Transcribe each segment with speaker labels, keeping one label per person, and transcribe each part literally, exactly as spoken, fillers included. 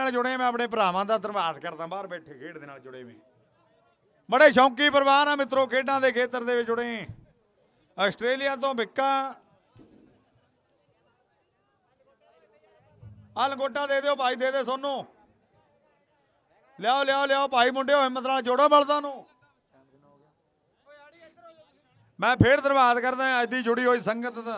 Speaker 1: नाल जुड़े मैं अपने भरावां दा धन्नवाद करदा बाहर बैठे खेड दे नाल जुड़े में बड़े शौकी परिवार आ मित्रों खेडां दे खेतर दे विच जुड़े आस्ट्रेलिया तो विक्का आ लंगोटा दे दिओ भाई दे दे सोनू लियाओ लियाओ लियाओ भाई मुंडिओ हिम्मत नाल जोड़ो बलदां नूं मैं फिर धन्नवाद करदा अज दी जुड़ी हुई संगत दा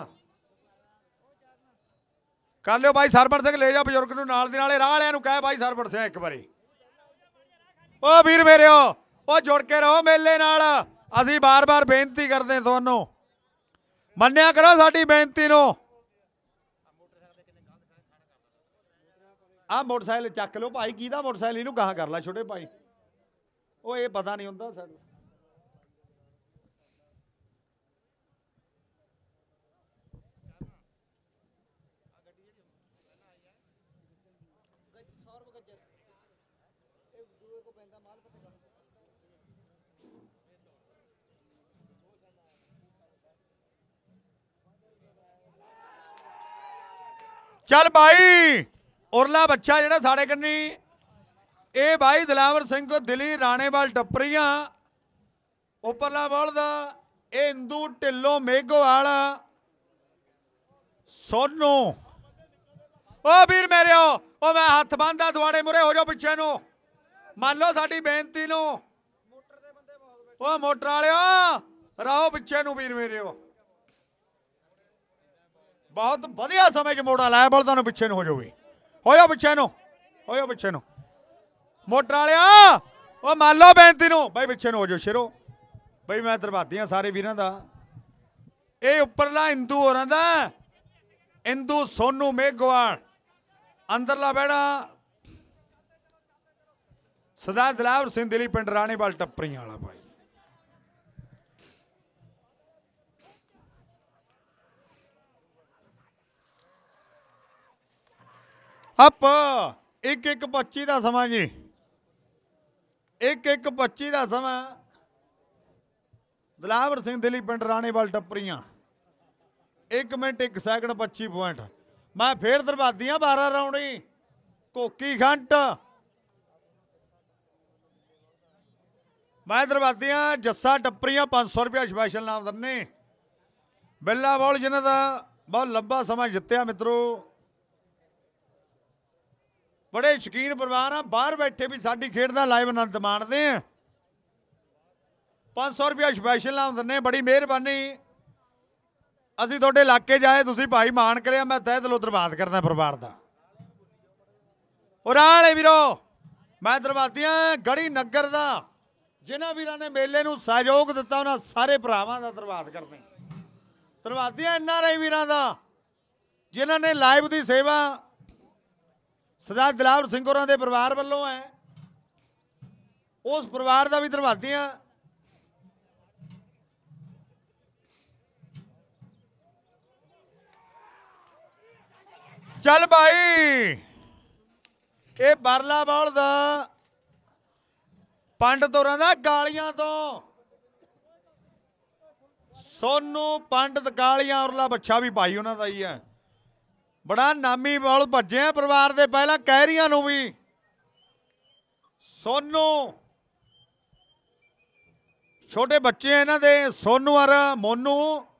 Speaker 1: कर लियो भाई सरबड़ सिंह ले जाओ बजुर्ग नूं नाल दी नाले राह वालिआं नूं कह भाई सरबड़ सिंह एक बारी ओ वीर मेरिओ ओ जुड़ के रहो मेले नाल असीं बार बार बेनती करदे तुहानूं मन्निया करो साडी बेनती नूं आ मोटरसाइकिल चक लो भाई किहदा मोटरसाइकिल इहनूं गाह कर ला छोटे भाई ओ ये पता नहीं हुंदा सानूं चल भाई उरला बच्चा जिहड़ा साढ़े कन्नी ये भाई दिलावर सिंह दिली राणेवाल टप्परियां उपरला बलदा ये इंदू ढिल्लों मेघोवाल सोनू ओ वीर मेरिओ ओ मैं हथ बंदा दुआड़े मुरे हो जाओ पिछे नूं मान लो साडी बेनती नूं ओ मोटर वालिओ रहो पिछे नूं वीर मेरिओ बहुत वधिया समय च मोड़ा लाया बलदां नूं पिछे नूं हो जाओ हो जाओ पिछे नूं हो जाओ पिछे नूं मोटर वालिआ ओ मान लो बेनती नूं बई पिछे नूं हो जाओ शेरो बई मैं धन्नवादी हां सारे वीरां दा ये उपरला इंदू होरां दा इंदू सोनू मेघवाल अंदरला बेड़ा सरदार दिलावर सिंह दिली पिंड राणेवाल टप्परियां वाला भाई अप एक एक पच्ची का समा जी एक एक पच्ची का समा दिलावर सिंह दिली पिंड राणेवाल टप्परियां एक मिनट एक सैकंड पच्ची पॉइंट मैं फिर धन्नवादी हां बारह राउंडी कोकी खंट मैं धन्नवादी हां जस्सा टप्परियां पांच सौ रुपया स्पैशल नाम दन्ने बिल्ला बॉल जिन्हां दा बहुत लंबा समा जित्तिया मित्रों बड़े शकीन परिवार आ बाहर बैठे भी साडी खेड दा लाइव आनंद माणदे हैं पांच सौ रुपया स्पैशल नाम दन्ने बड़ी मेहरबानी असीं तुहाडे इलाके जाए तुसीं भाई मान करिया मैं तह दिलों धन्नवाद करदा परिवार दा और आले वीरो मैं धन्नवादी हां गढ़ी नगर दा जिन्हां वीरां ने मेले नूं सहयोग दित्ता उन्हां सारे भरावां दा धन्नवाद करदे धन्नवादी हां एन आर आई वीरां दा जिन्हां ने लाइव दी सेवा सरदार दिलावर सिंह होरां दे परिवार वालों है उस परिवार का भी धन्नवादी हां चल भाई ये बरला बॉल दा पंडित होरां दा गालियां तो सोनू पंडित गालियां उरला बच्चा भी भाई उन्हां दा ही है बड़ा नामी बॉल भज्जे परिवार दे पहला कहरियां नूं भी सोनू छोटे बच्चे हैं इन्हां दे सोनू और मोनू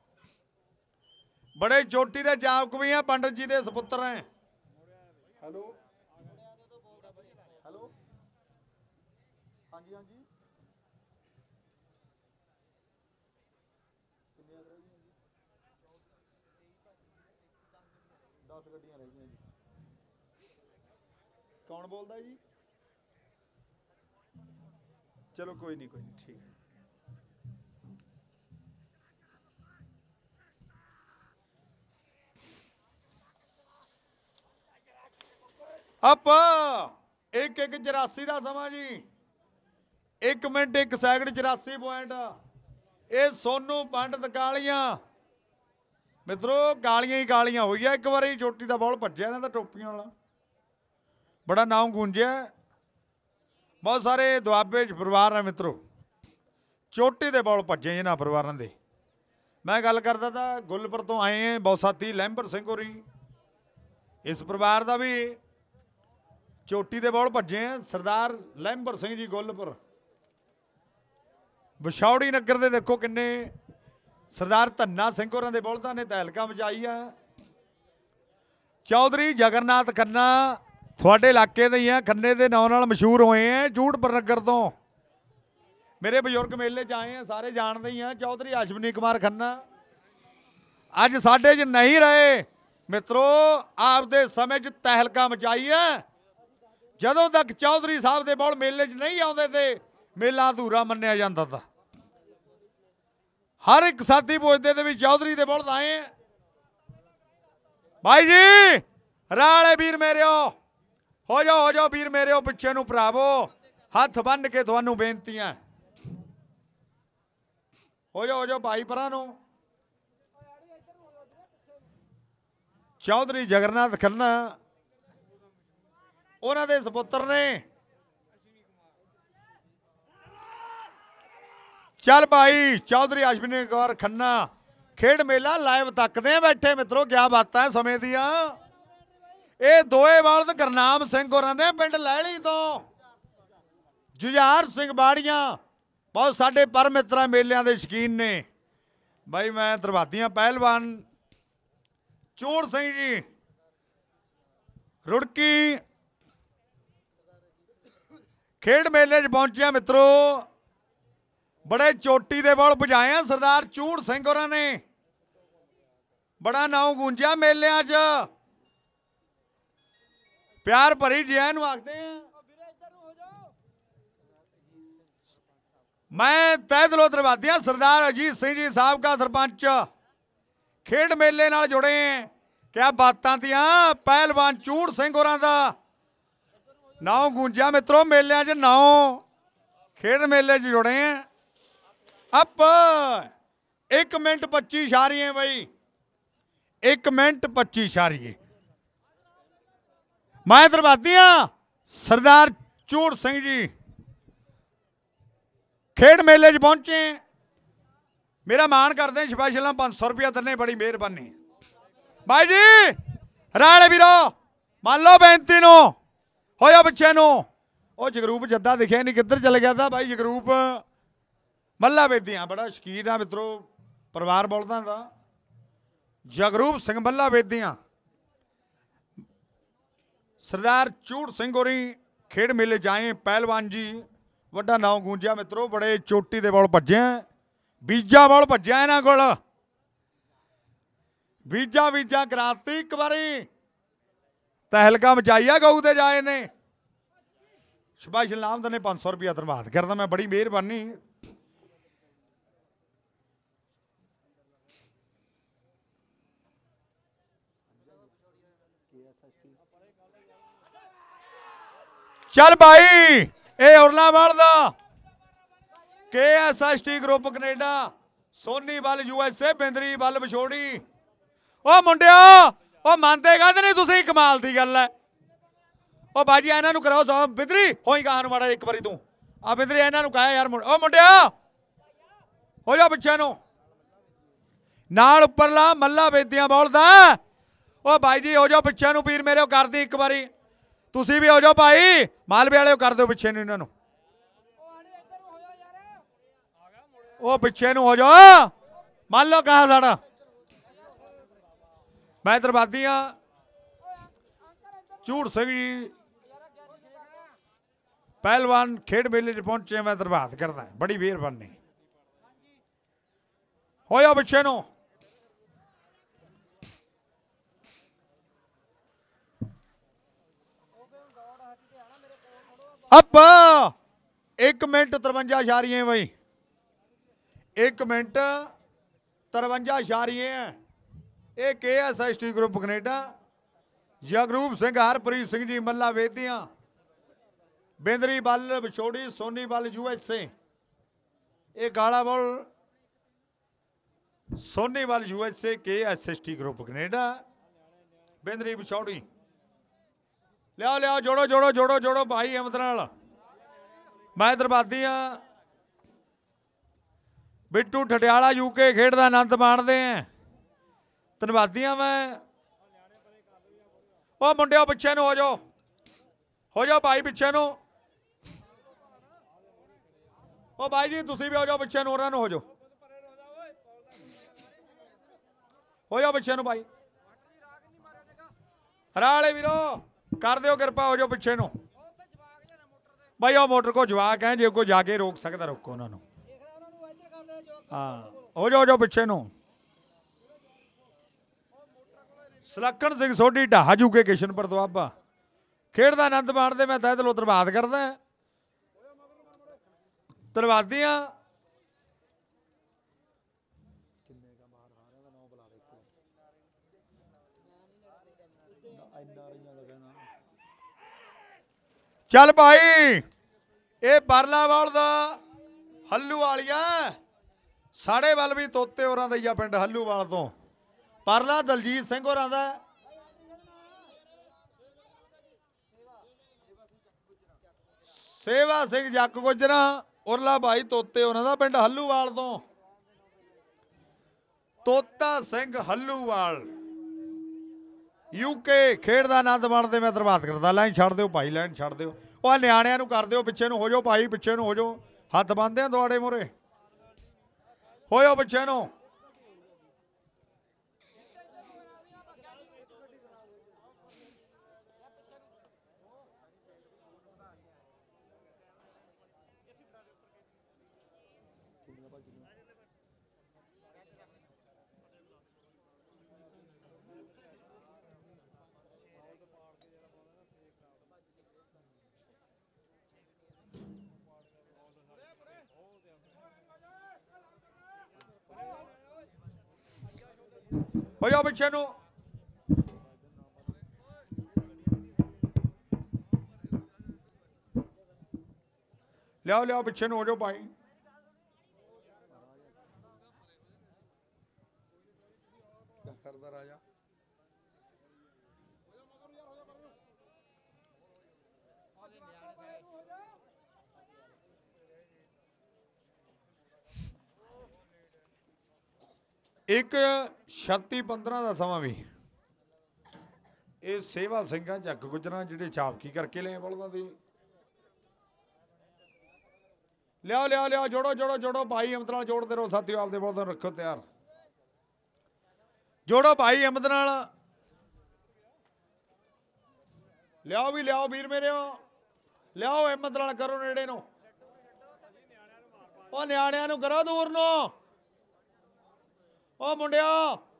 Speaker 1: बड़े चोटी दे जावक भी हैं पंडित जी दे सपुत्र हैं हेलो हेलो हाँ जी हाँ जी दस गड्डियां रह गई जी कौन बोलता जी चलो कोई नहीं कोई नहीं ठीक है अप एक एक चौरासी का समा जी एक मिनट एक सैकंड चौरासी पॉइंट ये सोनू पंडित कालियां मित्रों कालियां ही कालियां हुई है एक बार चोटी का बॉल भज्या इन्हां दा टोपियां वाला बड़ा नाम गूंजिया बहुत सारे दुआबे परिवार है मित्रों चोटी के बॉल भज्जे इन्हां परिवारों के मैं गल करता था गुलपुर तो आए हैं बहुत साथी लैंबर सिंह होरी इस परिवार का भी चोटी दे बॉल भज्जे हैं सरदार लहंबर सिंह जी गुलपुर। विछौड़ी नगर दे देखो किन्ने सरदार धन्ना सिंह होरां दे बॉलदां ने तहलका मचाई है। चौधरी जगन्नाथ खन्ना थोड़े इलाके दे ही हैं, खन्ने दे नाम नाल मशहूर होए हैं जूड़पुर नगर तो। मेरे बजुर्ग मेले च आए हैं, सारे जानते ही हैं। चौधरी अश्विनी कुमार खन्ना अज साडे च नहीं रहे मित्रों, आपदे समय च तहलका मचाई है। जदों तक चौधरी साहब दे बॉल मेले च नहीं आउंदे थे मेला अधूरा मन्निया जाता था। हर एक साथी पुछदे थे भी चौधरी दे बॉल आए हैं। भाई जी राले वीर मेरे हो जाओ हो जाओ वीर मेरे पिछे नूं भरावो, हथ बन के तुहानूं बेनतियां। हो जाओ हो जाओ भाई परां नूं। चौधरी जगन्नाथ खन्ना उन्हां दे सपुत्र ने। चल भाई चौधरी अश्विनी कुमार खन्ना खेड मेला लाइव तकते हैं बैठे मित्रों, क्या बात है समय दिया। ये दोए बल्द गुरनाम सिंह होरां दे पिंड लैली तो जुझार सिंह बाड़ियां बहुत साडे पर मित्रा मेलियां दे शकीन ने। भाई मैं दरबादियां पहलवान चूड़ सिंह जी रुड़की खेड मेले च पहुंचे मित्रों, बड़े चोटी दे बॉल बजाए हैं सरदार चूड़ सिंह होरां ने। बड़ा नाम गूंजिया मेलियां च, प्यार भरी जय नूं आखदे हैं। मैं तह दिलों धन्नवादियां सरदार अजीत सिंह जी साहब का सरपंच खेड मेले नाल जुड़े हैं। क्या बातां दियां पहलवान चूड़ सिंह होरां दा नाम गूंजिया मित्रों मेलियां च, नाम खेड मेले च जुड़े हैं। अप एक मिनट पच्ची इशारिये बई, एक मिनट पच्ची इशारिये। मैं धन्नवादियां सरदार चूड़ सिंह जी खेड मेले च पहुंचे, मेरा मान करते हैं। स्पैशल पांच सौ रुपया देने, बड़ी मेहरबानी भाई जी। राले वीरो मान लो बेनती नो हो जा पिछे नो। वो जगरूप जद्दा दिखे नहीं किधर चले गया था। भाई जगरूप मल्ला बेदियां बड़ा शकीन है मित्रों परिवार बोलदा था। जगरूप सिंह मल्ला बेदियां सरदार चूड़ सिंह होरी खेड मेले जाए पहलवान जी, वड्डा नाम गूंजिया मित्रों। बड़े चोटी दे बॉल भज्जे, बीजा बॉल भज्जा इन्हां कोल, बीजा बीजा कराती एक बारी तहलका मचाइया गऊ दे जाए ने। स्पैशल नाम देने पांच सौ रुपया धन्यवाद करदा मैं, बड़ी मेहरबानी। चल भाई ए उरला वालदा K S S T group Canada Soniwal U S ए बिंदरी वाल विछोड़ी। ओ मुंडिया ओ मानते कहते नहीं तुसीं, कमाल दी गल है। ओ बाजी इन्हां नूं कराओ सो बिंदरी होई कहां नूं माड़ा एक बारी तू आ बिंदरी इन्हां नूं कहा यार। ओ मुंडिया हो जा पिछे नूं नाल उपरला मल्ला बेदियां बोलदा। ओ भाई जी हो जाओ पिछे नूं वीर मेरे कर दी एक बारी, तुसीं भी हो जाओ भाई मालवे वाले कर दो पिछे नूं इन्हां नूं। ओ पिछे नूं हो जाओ मान लो कहा साड़ा। मैं धन्नवादियां चूड़ सिंह जी पहलवान खेड मेले च पहुंचे, मैं धन्यवाद करदा बड़ी मेहरबानी। हो जाओ पिछे नूं। अप एक मिनट तरवंजा इशारिये बई, एक मिनट तरवंजा इशारिये हैं। ये K S S T group Canada Jagroop Singh Harpreet Singh ji Malla Vedian Bendri Bal Vichhori Soni बल यू एस ए। ये काला बॉल सोनी बल you S A K S S T group Canada Bendri Vichhori. लियाओ लियाओ जोड़ो जोड़ो जोड़ो जोड़ो भाई अहमद नाल। मैं दरबादियां बिट्टू ठटियाला यूके खेड का आनंद माणते हैं। धन्नवादियां मैं ओ मुंडिया पिछे नूं हो जाओ हो जाओ भाई पिछे नु ओ भाई जी तुसी भी हो जाओ पिछे नु होरां नु हो जाओ हो जाओ पिछे नु भाई राले वीरो कर दिओ किरपा हो जाओ पिछे नु भाई ओ मोटर को जवाक है जे कोई जाके रोक सकता रोको उन्होंने हाँ हो जाओ हो जाओ पिछे नु सलक्खण सिंह सोढी ढाह जूके किशनपुर दुआबा खेड का आनंद माणते मैं तह दिलों धन्नवाद करदा धन्नवादी हाँ चल भाई ये परलावाल दा हल्लू वालिया साढ़े वाल भी तोते होरां दा ही आ पिंड हल्लूवाल तो परला दलजीत सिंह होरां दा सेवा सिंह जक गुजरा उरला भाई तोते होरां दा पिंड हल्लूवाल तो तोता सिंह हल्लूवाल यूके खेड का आनंद माणते मैं धन्नवाद करता लाइन छड़ दो भाई लाइन छड़ दो वह न्याणियां नूं कर दो पिछे नूं हो जाओ भाई पिछे नूं हो जाओ हथ बंदे हैं दौड़े मुरे हो जाओ पिछे नूं हो जाओ पिछे नूं लियाओ लियाओ पिछे नूं हो जाओ भाई करदा राजा एक छत्ती पंद्रह का समा भी ये सेवा सिंह जग गुजरा जिहड़े छापकी करके ले बलदां दी लियाओ लियाओ लियाओ जोड़ो जोड़ो जोड़ो भाई अमद नाल जोड़ते रहो साथियों आपदे बलदां रखो तैयार जोड़ो भाई अमद नाल लियाओ भी लियाओ वीर मेरे लियाओ अहमद नाल करो नेड़े नो ओ न्याणियां नूं करो दूर नो ओ मुंडिया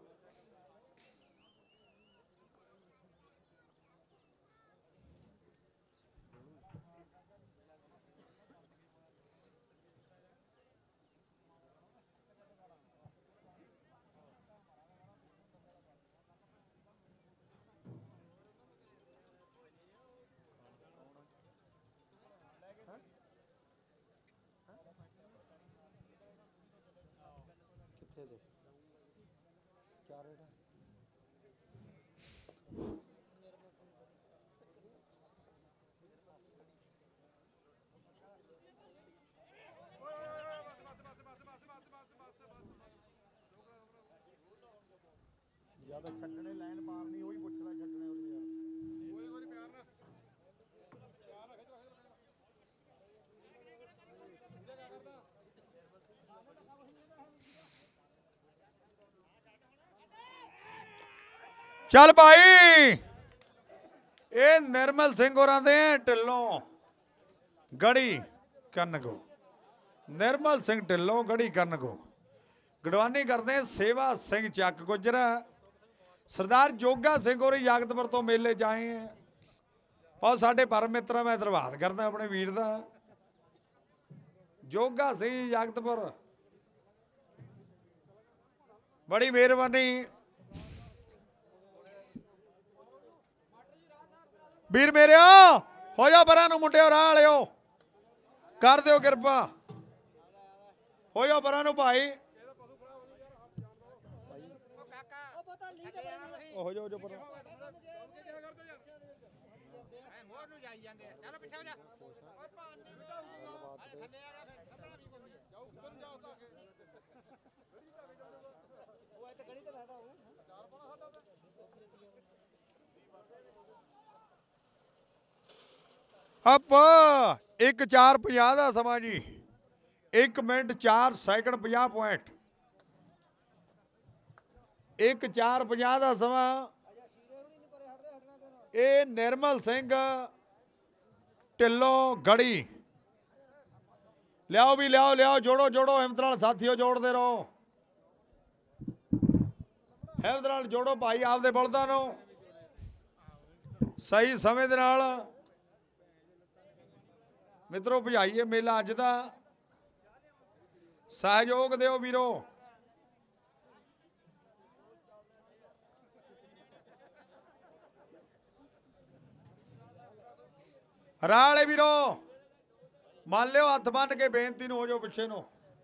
Speaker 1: ज्यादा छड्डने लाइन पार नहीं वही पुछदा छड्डने वाली यार गोरी गोरी प्यार ना प्यार रख रख चल भाई ये निर्मल सिंह और आते हैं ढिलों गढ़ी कनगो निर्मल सिंह ढिलों गढ़ी कनगो गड़वानी करते हैं सेवा सिंह चक गुजरा सरदार जोगा सिंह और यागतपुर तो मेले जाए हैं और साढ़े परम मित्र मैं धन्नवाद करदा अपने वीर का जोगा सिंह यागतपुर बड़ी मेहरबानी वीर मेरे हो जाओ परां नूं मुंडिओ राह लिओ कर दिओ किरपा हो जाओ परां नूं भाई हो जाओ जो परां ਅਪ ਇੱਕ ਚਾਰ ਪੰਜਾਹ ਦਾ ਸਮਾਂ ਜੀ। ਇੱਕ ਮਿੰਟ ਚਾਰ ਸੈਕਿੰਡ ਪੰਜਾਹ ਪੁਆਇੰਟ। ਇੱਕ ਚਾਰ ਪੰਜਾਹ ਦਾ ਸਮਾਂ। ਇਹ ਨਿਰਮਲ ਸਿੰਘ ਢਿੱਲੋਂ ਗੜੀ। ਲਿਆਓ ਵੀ ਲਿਆਓ ਲਿਆਓ, ਜੋੜੋ ਜੋੜੋ ਹਿੰਮਤ ਨਾਲ ਸਾਥੀਓ, ਜੋੜਦੇ ਰਹੋ ਹਿੰਮਤ ਨਾਲ, ਜੋੜੋ ਭਾਈ ਆਪਦੇ ਬਲਦਾਂ ਨੂੰ ਸਹੀ ਸਮੇਂ ਦੇ ਨਾਲ ਮਿੱਤਰੋ ਭਜਾਈਏ ਮੇਲਾ ਅੱਜ ਦਾ। ਸਹਿਯੋਗ ਦਿਓ ਵੀਰੋ। ਰਾਲੇ ਵੀਰੋ ਮੰਨ ਲਿਓ, ਹੱਥ ਬੰਨ ਕੇ ਬੇਨਤੀ ਨੂੰ ਹੋ ਜਾਓ ਪਿੱਛੇ ਨੂੰ।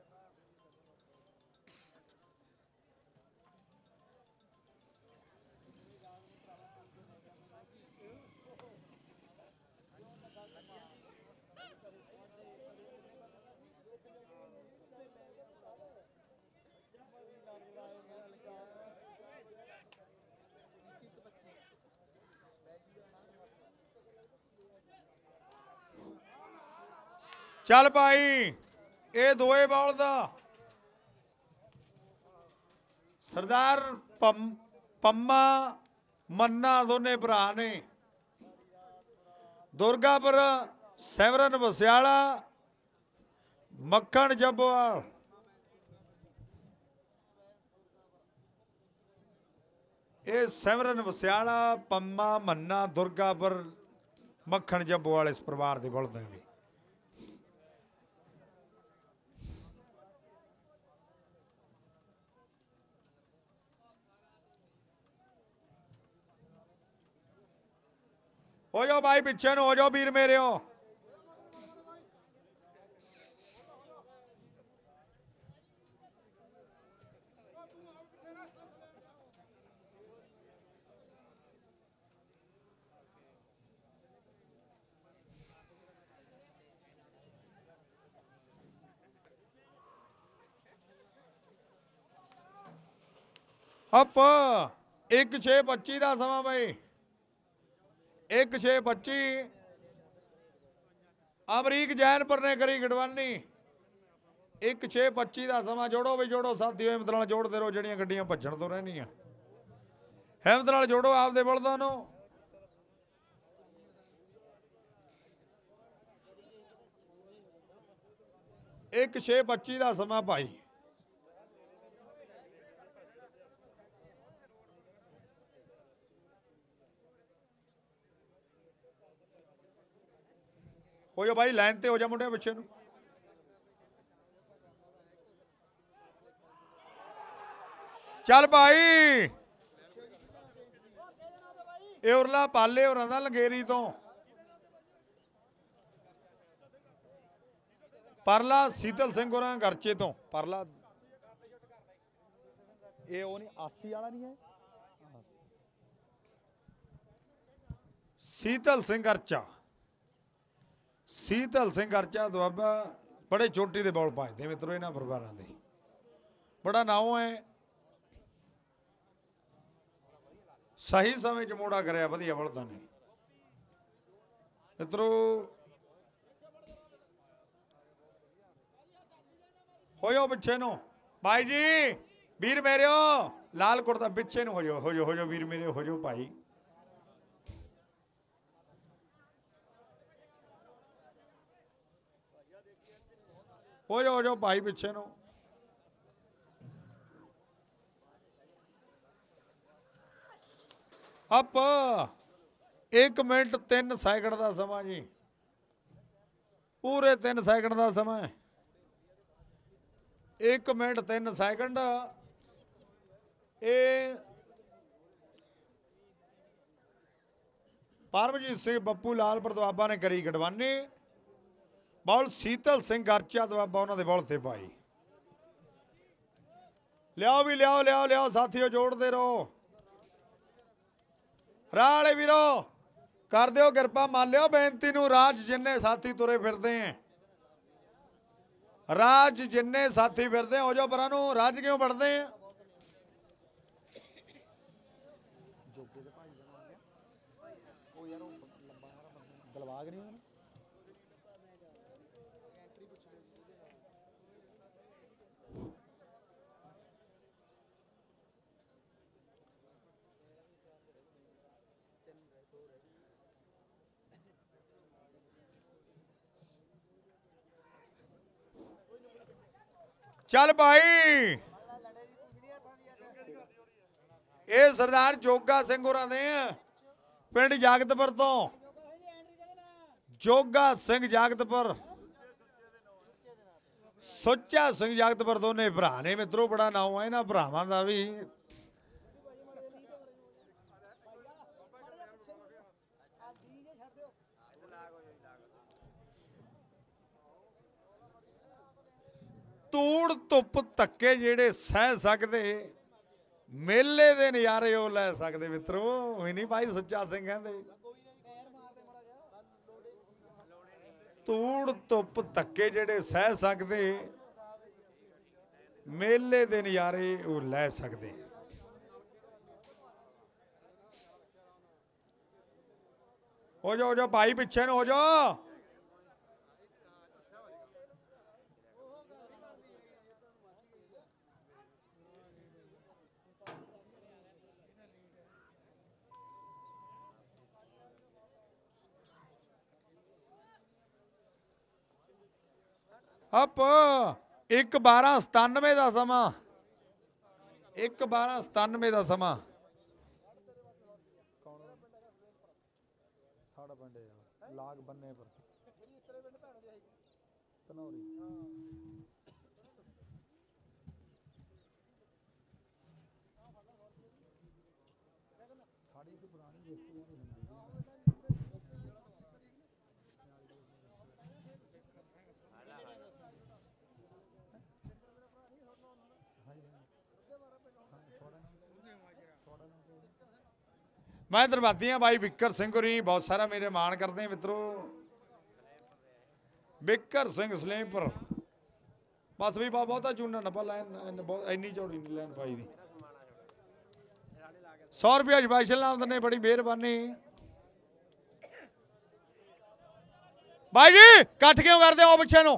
Speaker 1: ਚੱਲ ਭਾਈ, ਇਹ ਦੋਏ ਬੌਲਦ ਸਰਦਾਰ ਪੰਮ ਪੰਮਾ ਮੰਨਾ ਦੋਨੇ ਭਰਾ ਨੇ। ਦੁਰਗਾਪੁਰ ਸਿਮਰਨ ਵਸਿਆਲਾ ਮੱਖਣ ਜੱਬੋਵਾਲ। ਇਹ ਸਿਮਰਨ ਵਸਿਆਲਾ ਪੰਮਾ ਮੰਨਾ ਦੁਰਗਾਪੁਰ ਮੱਖਣ ਜੱਬੋਵਾਲ ਇਸ ਪਰਿਵਾਰ ਦੇ ਬਲਦਾਂ ਨੇ। हो जाओ भाई पिछे नु, हो जाओ वीर मेरे हो। अप एक छे पच्ची का समा भाई, एक छे पच्ची। अमरीक जैनपुर ने करी गडवानी। एक छे पच्ची का समा। जोड़ो भी जोड़ो साथियों, हिम्मत नाल जोड़ते रहो, जड़ियां गड्डियां भज्जण तो रहनियां। हिम्मत नाल जोड़ो आपदे बलदां नूं। एक छे पच्ची का समा भाई। हो जाओ भाई, लाइन ते हो जा मुंडे पिछे नूं। चल भाई, ये उरला पाले होरां दा लंगेरी तो। परला शीतल सिंह होरां गरचे तो। परला ये वो नहीं आसी वाला नहीं है, शीतल सिंह गरचा। शीतल सिंह गरचा दुआबा बड़े चोटी दे बॉल पाजदे मित्रों, इन्हां परिवारां दे बड़ा नाम है। सही समय च मोड़ा कराया वधिया बलदां ने मित्रों। हो जाओ पिछे नु भाई जी, वीर मेरे हो लाल कुर्ता पिछे नु हो जाओ, हो जाओ हो जाओ वीर मेरे, हो जाओ भाई। हो जाओ हो जाओ भाई पिछे नु। अप एक मिनट तीन सैकंड का समा जी, पूरे तीन सैकंड का समा। एक मिनट तीन सैकंड। ये परमजीत सिंह बप्पू लालपुर दुआबा ने करी गडवानी। बॉल शीतल सिंह गरचा दुआबा उन्होंने बॉल से पाई। लियाओ भी लियाओ लियाओ लियाओ साथियों, जोड़ते रहो। राले वीरो कर दो किरपा, मान लियो बेनती नूं। राज जिन्ने साथी तुरे फिरते हैं, राज जिन्ने साथी फिरते हैं, हो जाओ परां नूं। राज क्यों बढ़ते हैं? चल भाई ये सरदार जोगा सिंह होरां दे पिंड जागतपुर तो जोगा सिंह जागतपुर सुच्चा सिंह जागतपुर दोने भरा ने मित्रों बड़ा नाम है इन्हां भरावां दा भी तूड़ धुप धक्के जेड़े सह सकते मेले दे नज़ारे वो लै सकते मित्रों भी नहीं भाई सुच्चा सिंह कहते तूड़ धुप धक्के जेड़े सह सकते मेले दे नज़ारे वो लै सकते हो जाओ हो जाओ भाई पिछे न हो जाओ अप एक बारह सतानवे का समा एक बारह सतानवे का समा लाग बन्ने पर मैं धन्यवादी हाँ भाई बिक्कर सिंह होरी बहुत सारा मेरे मान करते हैं मित्रों बिक्कर सिंह सलेमपुर बस भी बहुत बहुता चूना नपा लैन बहुत इन्नी चौड़ी नहीं लैन पाई दी सौ रुपया स्पैशल नाम ने बड़ी मेहरबानी भाई जी कट क्यों करते हो पिछे नो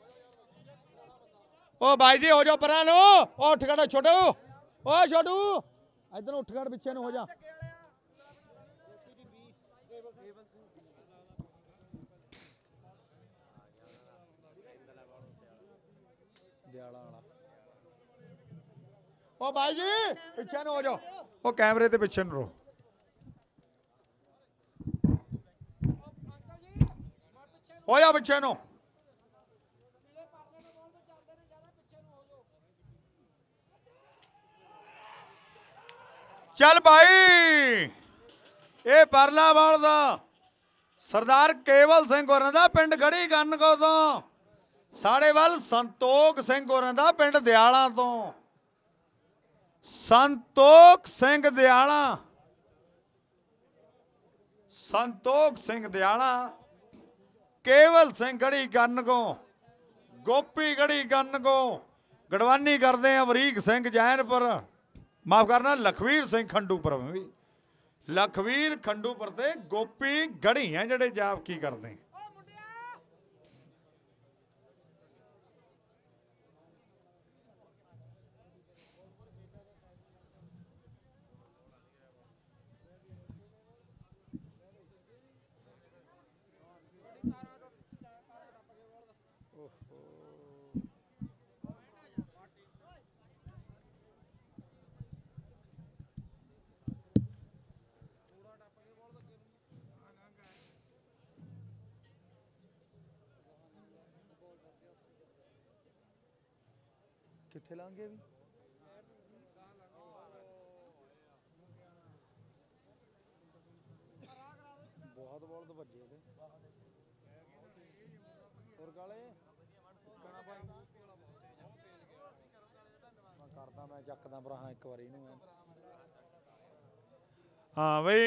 Speaker 1: ओ भाई जी हो जाओ परा नो ओ उठ खड़ा छोटू ओ छोटू इधर उठ खड़ पिछे नो हो जा ओ भाई जी पिछे न हो जाओ ओ कैमरे ते पिछे न रहो हो जा पिछे नो चल भाई ये परला वाल दा सरदार केवल सिंह होरां दा पिंड गढ़ी कानगो तो साढ़े वाल संतोख सिंह होरां दा पिंड दयाला तो संतोख सिंह दयाला संतोख सिंह दयाला केवल सिंह गढ़ी कानगो गोपी गढ़ी कानगो गड़वानी करते हैं अमरीक सिंह जैनपुर माफ करना लखवीर सिंह खंडूपुर भी लखवीर खंडूपुर से गोपी गढ़ी हैं जड़े जाप की करते हैं किथे लांगे भी बहुत बहुत भजे करता मैं चकदा पर हाँ एक बारी हाँ बई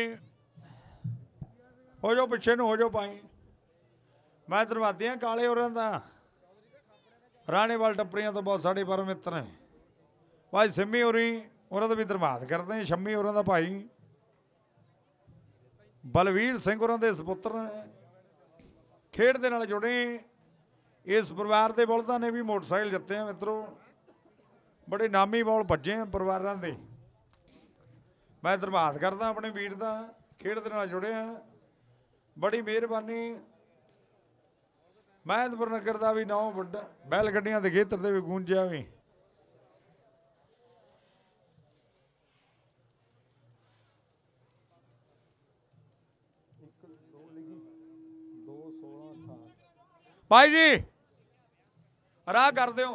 Speaker 1: हो जाओ पिछे हो जाओ भाई मैं धन्यवादी हाँ काले होरां दा राणेवाल टप्परियां तो बहुत साढ़े पर मित्र हैं भाई सिमी होरी उन्होंने भी धन्यवाद करते हैं शम्मी होरां दा भाई बलवीर सिंह होरां दे सपुत्र खेड दे नाल जुड़े इस परिवार के बौलतां ने भी मोटरसाइकिल जिते हैं मित्रों बड़े नामी बौल भजे हैं परिवारों के मैं धन्यवाद करदा अपने वीर का खेड दे नाल जुड़े हैं बड़ी मेहरबानी महतपुर नगर का भी नौ वड्डा बैल गड्डियां के खेतर से भी गूंजिया भी भाई जी राह कर दो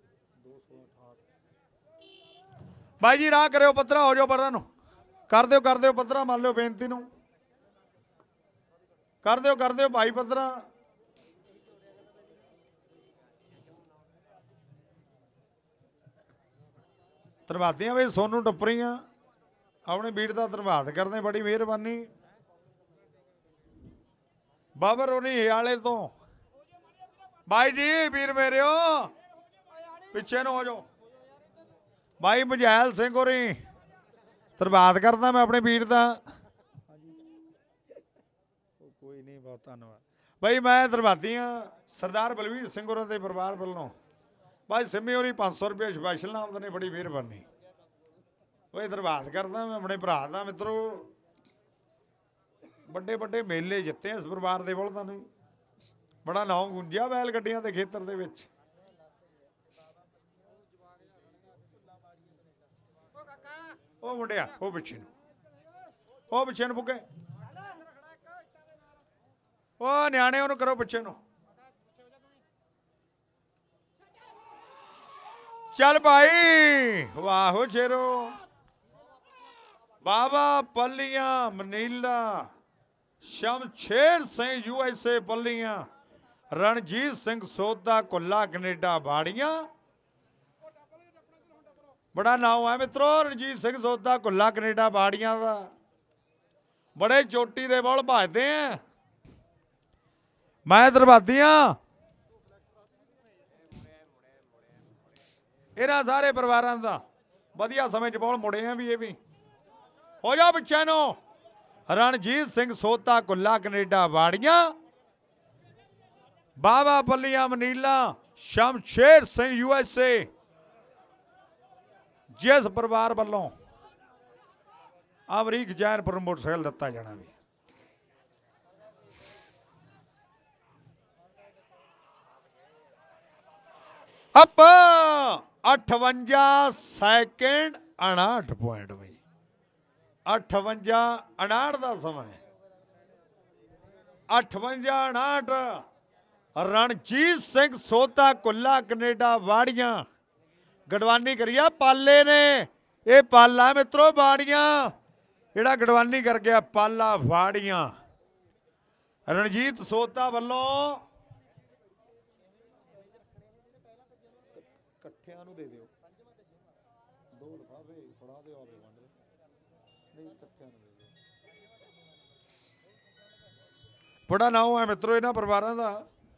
Speaker 1: भाई जी, राह करो पत्थरा हो जाओ पਰਾਂ ਨੂੰ कर दो कर दो पत्थरा मान लो बेनती ਨੂੰ कर दो कर दो भाई पत्थरा। ਧੰਨਵਾਦੀਆਂ ਵੀ ਸੋਨੂੰ ਟੱਪਰੀਆਂ अपने वीर का धन्यवाद करते, बड़ी मेहरबानी। बाबर होनी हियाले तो भाई जी वीर मेरे हो पिछे न हो जाओ। भाई मजैल सिंह होरी धन्यवाद करता मैं अपने वीर का। कोई नहीं बहुत धन्यवाद भाई। मैं धन्यवादी हाँ सरदार बलवीर सिंह होर के परिवार वालों। भाई सिमी होरी पाँच सौ रुपये स्पैशल नाम देने, बड़ी मेहरबानी। वो धन्यवाद करता मैं अपने भरा का। मित्रों बड़े बड़े मेले जिते इस परिवार के बलदा ने, बड़ा नाम गूंजिया बैल गड्डियां के खेतर दे विच। ओ मुंडिया ओ पिछे नूं, ओ पिछे नूं पुगे, ओ न्याणे ओनूं करो पिछे नूं। चल भाई वाह हो शेरो। Baba Palliyan Manila Shamsher Singh U S A Palliyan, Ranjit Singh Sodha Kulla Canada बाड़ियां। बड़ा नाम है मित्रों रणजीत सिंह सोधा कुल्ला कनेडा बाड़ियां का। बड़े चोटी दे बोल भाजते हैं। मैं धन्यवादी हाँ इन्हां सारे परिवारों का। वधिया समय च बोल मुड़े हैं भी। ये भी हो जाओ पिछे no. Ranjit Singh Sodha Kulla Canada Badiyan, Baba Palliyan Manila Shamsher Singh U S A. जिस परिवार वालों अमरीक जैन पर मोटरसाइकिल दिता जाना भी। अप अठवंजा सैकेंड अणाहठ पॉइंट भाई। अठवंजा अणाहठ का समय, अठवंजा अणाहठ। रणजीत सिंह सोधा कुल्ला कनेडा वाड़ियां गड़वानी करिया पाले ने। ये पाला मित्रों वाड़ियां जेड़ा गड़वानी कर गया पाला वाड़ियां। रणजीत सोधा वालों कट्ठियां नूं दे दिओ दो लिफाफे फड़ा दिओ आपे वंड नहीं कट्ठियां नूं दे दिओ। बड़ा नाम है मित्रों इन्हां परिवारां दा।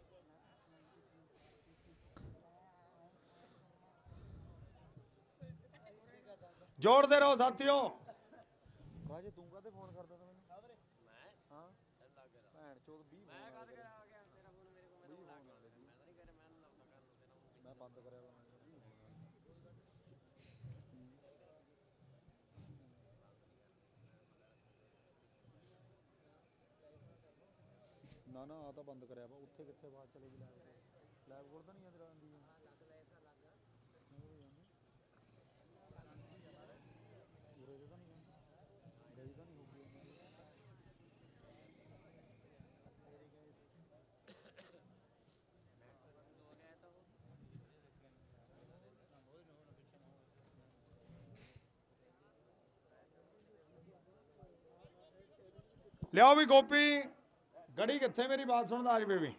Speaker 1: जोड़ते रहो साथियों। राजे तू काते फोन करदा ता मैनूं? हां भैन चोद बीस मैं काते आ गया तेरा फोन मेरे को मेरे को लग गया। मैं तो नहीं करे मैं लपता कर लो तेरा मैं बंद करया वा। ना ना आ तो बंद करया वा। उत्थे कित्थे आवाज चलेगी लाइव लाइव कोड तो नहीं है तेरा आंदी लियाओ भी गोपी गड़ी कित्थे मेरी बात सुनदा आज भी।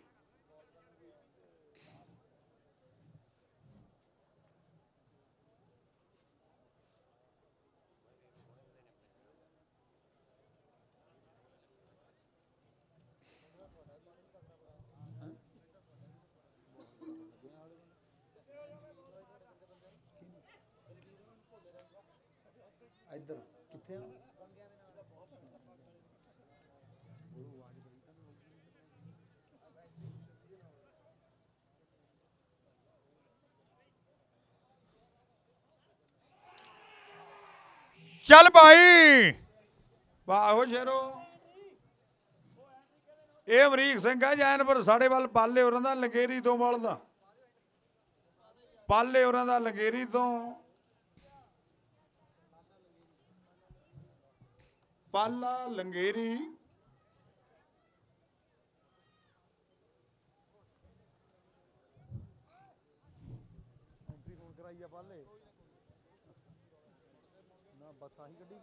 Speaker 1: इधर कित्थे चल भाई वाह शेरो। ये अमरीक सिंह है जैनपुर साढ़े वाल पाले होरां दा लंगेरी तो मलदा पाले होरां दा लंगेरी तो पाला लंगेरी ਕਰਾਈ ਆ ਪਾਲੇ ਨਾ ਬਸ ਆਹੀ ਗੱਡੀ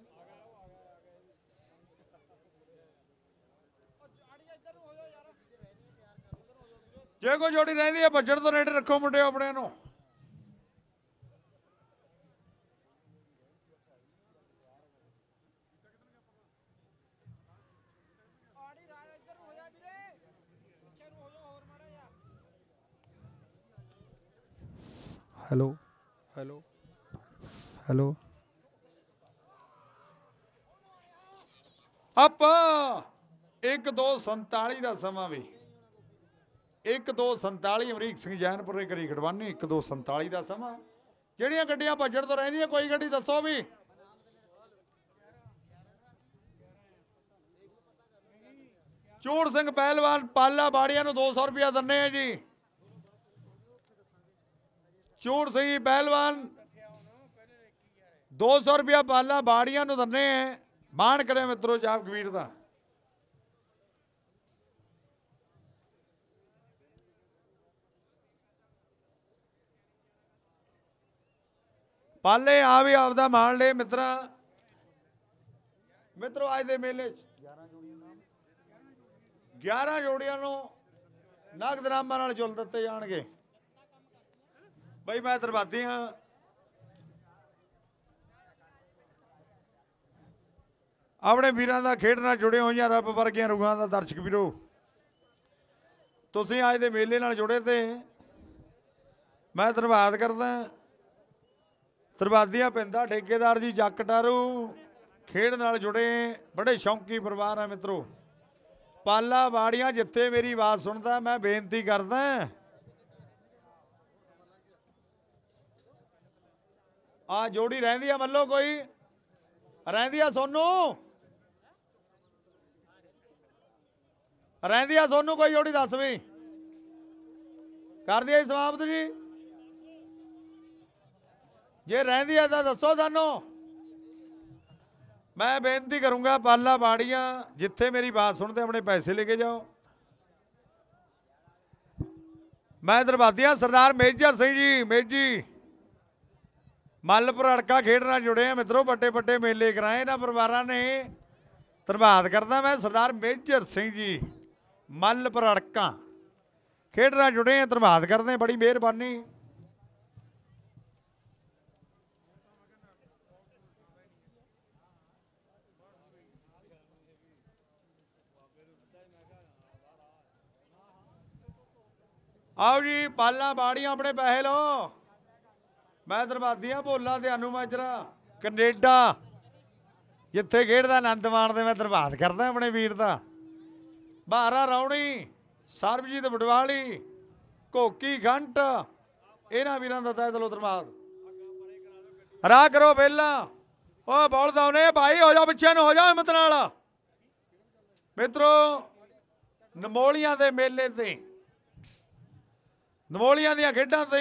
Speaker 1: ਜੇ ਕੋਈ ਜੋੜੀ ਰਹਿੰਦੀ ਹੈ ਬਜਟ ਤੋਂ ਰੇਟ ਰੱਖੋ ਮੁੰਡਿਓ ਆਪਣੇ ਨੂੰ। ਹੈਲੋ ਹੈਲੋ ਹੈਲੋ ਆਪਾਂ ਇੱਕ ਦੋ ਸੰਤਾਲੀ ਦਾ ਸਮਾਂ ਵੀ ਇੱਕ ਦੋ ਸੰਤਾਲੀ ਅਮਰੀਕ ਸਿੰਘ ਜੈਨਪੁਰੇ ਕਰੀ ਖੜਵਾਨੀ ਇੱਕ ਦੋ ਸੰਤਾਲੀ ਦਾ ਸਮਾਂ। ਜਿਹੜੀਆਂ ਗੱਡੀਆਂ ਬਜਟ ਤੋਂ ਰਹਿੰਦੀਆਂ ਕੋਈ ਗੱਡੀ ਦੱਸੋ ਵੀ। ਚੂੜ ਸਿੰਘ ਪਹਿਲਵਾਨ ਪਾਲਾ ਬਾੜੀਆਂ ਨੂੰ ਦੋ ਸੌ ਰੁਪਇਆ ਦਿੰਦੇ ਆ ਜੀ। ਚੂੜ ਸਿੰਘ ਪਹਿਲਵਾਨ ਦੋ ਸੌ ਰੁਪਇਆ ਪਾਲਾ ਬਾੜੀਆਂ ਨੂੰ ਦਿੰਦੇ ਆ। ਮਾਣ ਕਰੇ ਮਿੱਤਰੋ ਚਾਪ ਕਬੀਰ ਦਾ। ਪਾਲੇ ਆ ਵੀ ਆਪਦਾ ਮਾਣ ਲੈ ਮਿੱਤਰਾ। ਮਿੱਤਰੋ ਅੱਜ ਦੇ ਮੇਲੇ ਗਿਆਰਾਂ ਜੋੜੀਆਂ ਨੂੰ ਨਗਦ ਇਨਾਮਾਂ ਨਾਲ ਜੁਲ ਦਿੱਤੇ ਜਾਣਗੇ। ਬਈ ਮੈਂ ਧੰਨਵਾਦੀ ਹਾਂ। ਆਪਣੇ ਵੀਰਾਂ ਦਾ ਖੇਡ ਨਾਲ ਜੁੜੇ ਹੋਈਆਂ ਰੱਬ ਵਰਗੀਆਂ ਰੂਹਾਂ ਦਾ ਦਰਸ਼ਕ ਵੀਰੋ ਤੁਸੀਂ ਅੱਜ ਦੇ ਮੇਲੇ ਨਾਲ ਜੁੜੇ ਤੇ ਮੈਂ ਧੰਨਵਾਦ ਕਰਦਾ। ਧੰਨਵਾਦੀਆਂ ਪਿੰਦਾ ਠੇਕੇਦਾਰ ਜੀ ਜੱਕ ਟਾਰੂ ਖੇਡ ਨਾਲ ਜੁੜੇ ਬੜੇ ਸ਼ੌਂਕੀ ਪਰਿਵਾਰ ਆ ਮਿੱਤਰੋ। ਪਾਲਾ ਬਾੜੀਆਂ ਜਿੱਥੇ ਮੇਰੀ ਆਵਾਜ਼ ਸੁਣਦਾ ਮੈਂ ਬੇਨਤੀ ਕਰਦਾ ਆ ਜੋੜੀ ਰਹਿੰਦੀ ਆ ਮੱਲੋ ਕੋਈ ਰਹਿੰਦੀ ਆ ਸੋਨੂੰ ਰਹਿੰਦੀ ਆ ਸੋਨੂੰ ਕੋਈ ਜੋੜੀ ਦੱਸ ਵੀ ਕਰਦੀ ਆ ਸਮਾਪਤ ਜੀ। ਜੇ ਰਹਿੰਦੀ ਆ ਤਾਂ ਦੱਸੋ ਸਾਨੂੰ। ਮੈਂ ਬੇਨਤੀ ਕਰੂੰਗਾ ਪਾਲਾ ਬਾੜੀਆਂ ਜਿੱਥੇ ਮੇਰੀ ਬਾਤ ਸੁਣਦੇ ਆਪਣੇ ਪੈਸੇ ਲੈ ਕੇ ਜਾਓ। ਮੈਂ ਦਰਬਾਦੀਆਂ ਸਰਦਾਰ ਮੇਜਰ ਸਿੰਘ ਜੀ ਮੇਜੀ ਮੱਲਪੁਰ ਅੜਕਾ ਖੇਡ ਨਾਲ ਜੁੜੇ ਆ ਮਿੱਤਰੋ। ਵੱਡੇ ਵੱਡੇ ਮੇਲੇ ਕਰਾਏ ਇਹਨਾਂ ਪਰਿਵਾਰਾਂ ਨੇ। ਧੰਨਵਾਦ ਕਰਦਾ ਮੈਂ ਸਰਦਾਰ ਮੇਜਰ ਸਿੰਘ ਜੀ ਮੱਲਪੁਰ ਅੜਕਾ ਖੇਡ ਨਾਲ ਜੁੜੇ ਆ। ਧੰਨਵਾਦ ਕਰਦੇ ਬੜੀ ਮਿਹਰਬਾਨੀ। आओ जी पाला बाड़ियां अपने पैसे लो। मैं दरबादियां भोला ते अनु माजरा कनेडा जिथे खेडदा आनंद माणदे मैं धन्नवाद करदा अपने वीर दा। बहारा रौणी सरबजीत बडवाली घोकी घंट इन्हां वीरां दा तहे दिलों धन्नवाद। राह करो पहला ओ बौलदा ने भाई हो जाओ पिछे हो जाओ हिम्मत नाल मित्रो। नमोलियां दे मेले ते नमोलियां दियां खेडां ते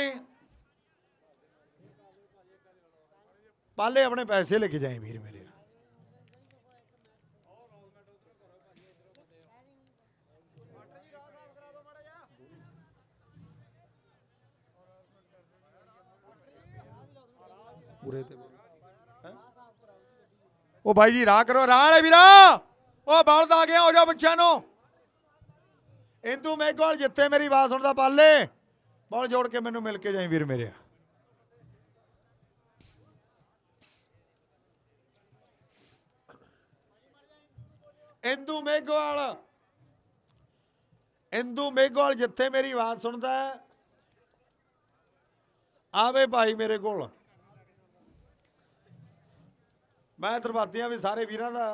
Speaker 1: पाले अपने पैसे लेके जाए वीर मेरे। ओ भाई जी राह करो राह वाले वीरा ओ बलद आ गया हो जाओ पिछे नो। इंदू मेघवाल जिथे मेरी बात सुनता पाले बॉल जोड़ के मैनू मिल के जाए वीर मेरे। इंदू मेघवाल इंदू मेघवाल जिथे मेरी आवाज सुनता है आवे भाई मेरे को। मैं धन्नवादियां भी सारे वीरां दा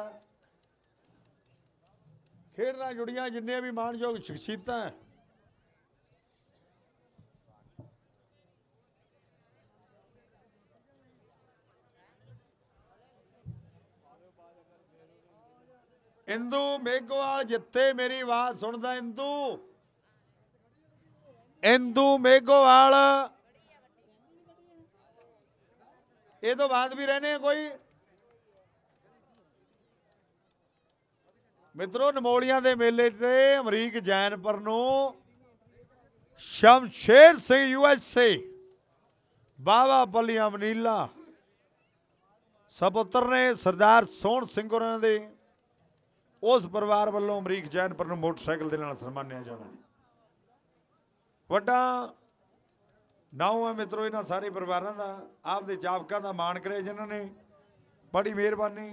Speaker 1: खेड नाल जुड़ियां जिन्ने भी माणयोग शख्सियतां इंदू मेघवाल जिथे मेरी आवाज सुनता इंदू इंदू मेघवाल ये तो बाद भी रहने कोई मित्रों। नमोलियां दे मेले ते अमरीक जैनपुर नूं शमशेर सिंह यूएसए बावा पलियां वनीला सपुत्र ने सरदार सोहण सिंह होरां दे उस परिवार वालों अमरीक जैनपुर नूं मोटरसाइकिल दे नाल सन्मानिया जाना। वड्डा नाम है मित्रों इन्हां सारे परिवारां दा, आपदे जावकां दा माण करे जिन्हां ने, बड़ी मेहरबानी।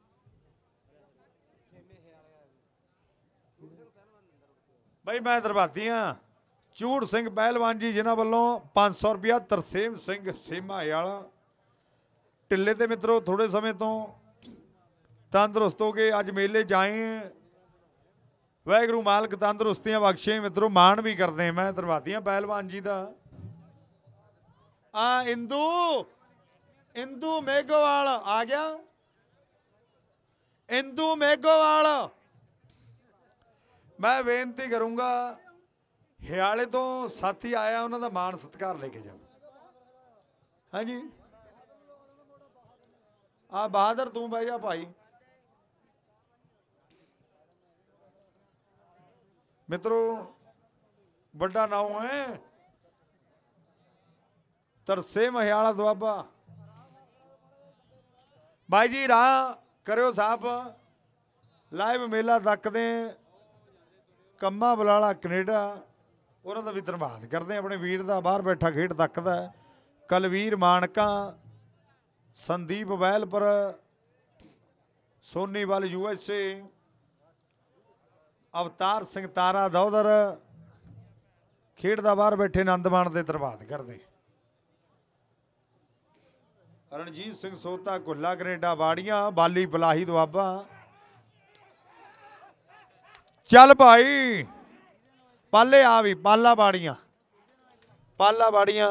Speaker 1: बई मैं दरबाती हाँ चूड़ सिंह पहलवान जी जिन्हां वालों पाँच सौ रुपया, तरसेम सिंह सेमा हयाला ढिले ते मित्रों थोड़े समय तो तंदुरुस्त हो गए, अज मेले जाए वाहगुरू मालक तंदुरुस्तियां बख्शे। मित्रों मान भी करते हैं मैं दरबाती हाँ पहलवान जी का। आ इंदू इंदू मेघोवाल आ गया, इंदू मेघोवाल मैं बेनती करूंगा हियाले तो साथी आया उन्होंने मान सत्कार लेके जाओ। हाँ जी आ बहादुर तू बह जा भाई। मित्रों बड़ा नाम है तरसेम हयाला दुआबा। भाई जी राह करो साहब, लाइव मेला तकते कम्मा बलाला कनेडा उन्होंने भी धन्यवाद करते हैं। अपने वीर का बाहर बैठा खेड तकदा Kalvir Manka Sandeep Vailpur Soniwal U S A Avtar Singh तारा दौदर खेड का बाहर बैठे आनंद माणते धन्यवाद करते। रणजीत सिंह सोता कुल्ला कनेडा बाड़ियां बाली पलाही दुआबा। चल भाई पाले आ भी पाला बाड़ियां पाला बाड़ियां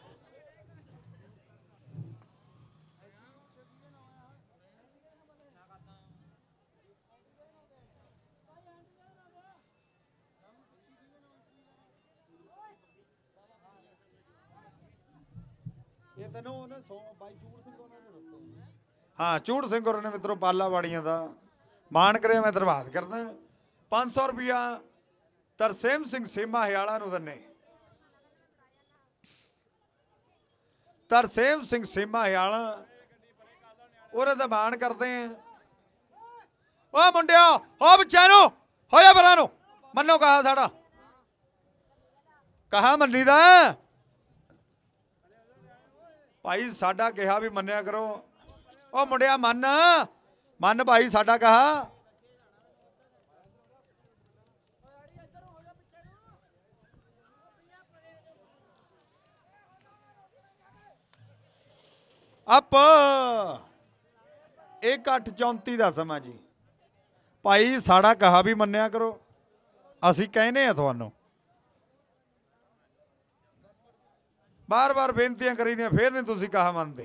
Speaker 1: हाँ चूड़ सिंह और ने मित्रों पाला बाड़ियां का मान करे मैं धन्यवाद करदा। पाँच सौ रुपया तरसेम सिंह सेमा हयाला नूं दन्ने। तरसेम सिंह सेमा हयाला और दा मान करते हैं। ओ मुंडिया ओ बच्चों होया बरा नो मनो कहा साड़ा कहा मन्नी दा भाई साडा कहा भी मन्निया करो। ओ मुंडिया मन मन भाई साडा कहा। अप एक अठ चौंती का समा जी भाई साड़ा कहा भी मन्निया करो। असी कहने हैं थानू बार बार बेनतियां करी दियां फिर नहीं तुसी कहा मनते।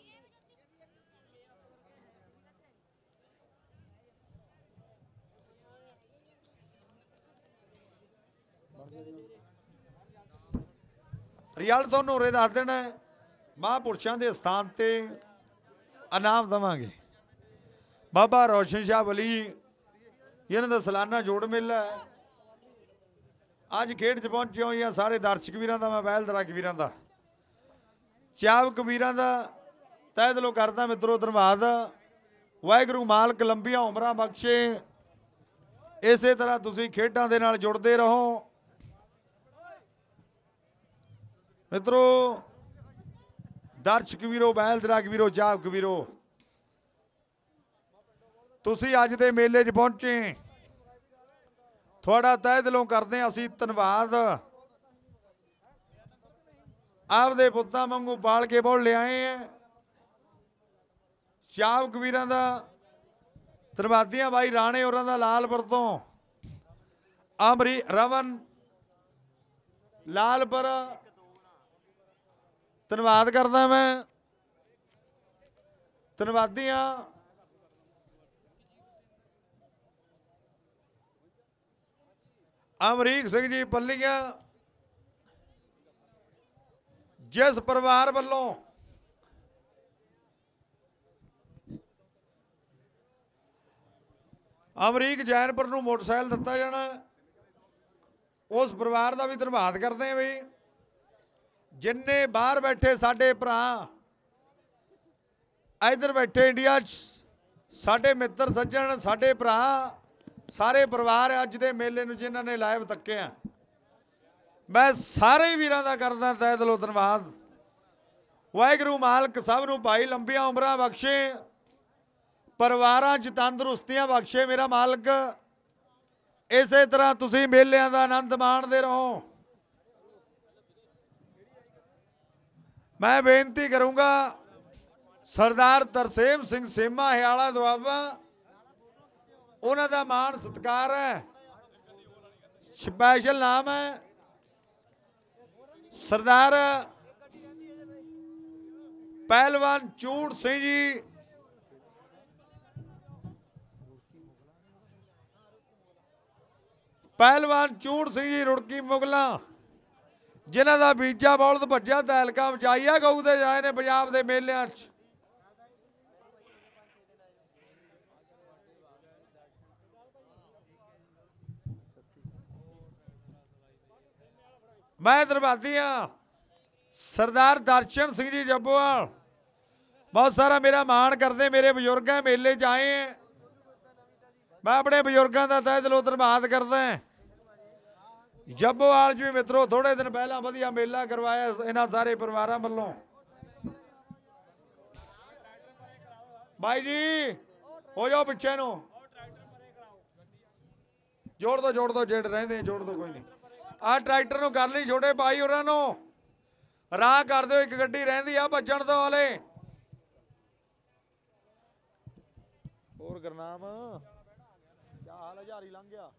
Speaker 1: रिजल्ट थानू उरे दस देना है। महापुरुषों के स्थान से इनाम देवांगे। बाबा रोशन शाह वली इन्हों का सालाना जोड़ मेला है। अज खेड च पहुंचे हुए हैं सारे दर्शक वीरों का मैं पहल दराक वीरों का चावक वीरों का तह दिलों करदा मित्रों धन्यवाद। वाहगुरू मालक लंबियां उमरां बख्शे। इस तरह तुसीं खेडां दे नाल जुड़ते रहो मित्रों। दर्शक वीरो बैल दराक वीरो चावक वीरो तुसीं अज दे मेले च पहुंचे थोड़ा तह दिलों करते हैं असीं धन्यवाद। आपदे पुत्तां वांगू पाल के बोल ले आए हैं। चावक वीरां दा धन्यवादियां भाई राणे होरां दा लालपुर तो अमरी रवन लालपुर धन्यवाद करदा मैं। धन्यवादियां अमरीक सिंह जी पल्लियां जिस परिवार वालों अमरीक जैनपुर नूं मोटरसाइकिल दिता जाना उस परिवार का भी धन्यवाद करते हैं। बई जिन्ने बाहर बैठे साडे भरा, इधर बैठे इंडिया साडे मित्र सज्जन, साडे भरा, सारे परिवार अज दे मेले नूं जिन्हां ने लाइव तक्किया, मैं सारे वीरां दा करदा तहे दिलों धन्नवाद। वाहिगुरू मालक सब नूं भाई लंबियां उमरां बख्शे, परिवारां च तंदुरुस्तियां बख्शे मेरा मालक। इसे तरह तुसीं मेलिਆਂ ਦਾ आनंद माणदे रहो। मैं बेनती करूँगा सरदार तरसेम सिंह सेमा हियाला दुआबा, उन्हां दा मान सत्कार है, स्पैशल नाम है सरदार पहलवान चूड़ सिंह जी। पहलवान चूड़ सिंह जी रुड़की मुगला, जिन्हां दा बीजा बौलद भज्या तैलका बचाइया गऊ दे जाए ने पंजाब दे मेलिਆਂ च। मैं धन्नवादी हाँ सरदार दर्शन सिंह जी जब्बोवाल, बहुत सारा मेरा मान करते, मेरे बजुर्ग हैं, मेले च आए हैं, मैं अपने बजुर्गों का तहे दिलों धन्नवाद करदा। जब्बोवाल जी मित्रों थोड़े दिन पहला वधिया मेला करवाया इन्हां सारे परिवारां वल्लों। भाई जी हो जाओ पिछे नूं, जोड़ दो जोड़ दो, जेड़ रहिंदे जोड़ दो, कोई नहीं। आ ट्रैक्टर नूं कर लई छोटे भाई होरां नूं राह कर दिओ, एक गड्डी रहिंदी आ भज्जण तो हले। होर गुरनाम क्या हाल है? झारी लंघ गया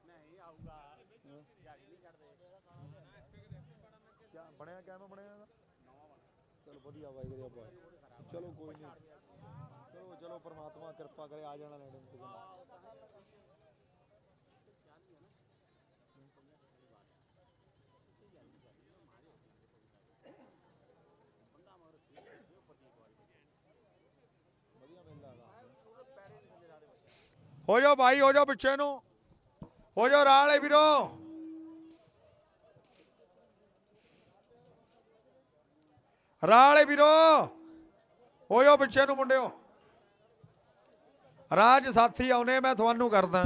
Speaker 1: क्या बनया, क्या बनया? चलो वधिया वाहिगुरू अब्बा, चलो कोई नहीं, चलो चलो परमात्मा कृपा करे आ जाना लेने। हो जाओ भाई, हो जाओ पिछे नूं, हो जाओ राले वीरो। राले वीरो हो जाओ पिछे नूं मुंडिओ, राज साथी आउने मैं तुहानूं करदा।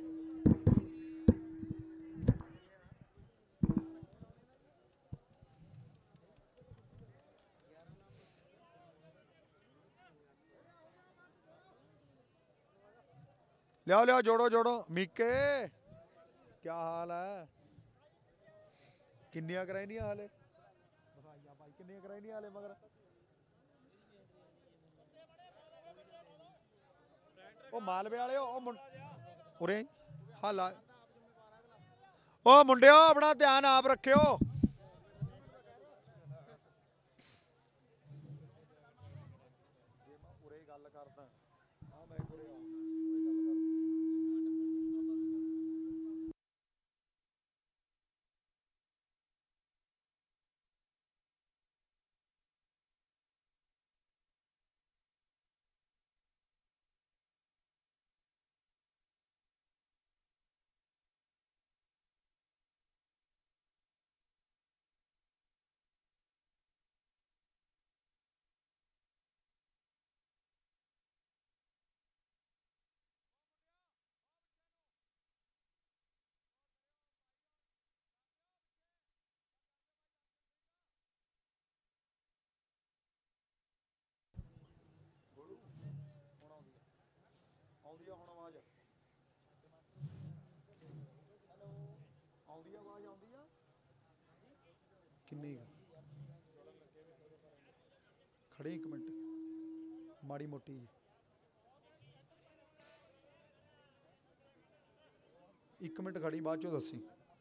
Speaker 1: लियाओ लियाओ, जोड़ो जोड़ो। मीके क्या हाल है? किन्नियां कराइनियां हाले? भाई किन्नियां कराइनियां हाले? मगर ओ मालवे वाले ओ उरे हाला ओ मुंडिओ अपना ध्यान आप रखियो। किन्नी खड़े एक मिनट माड़ी मोटी जी, एक मिनट खड़ी बाद चो दसी।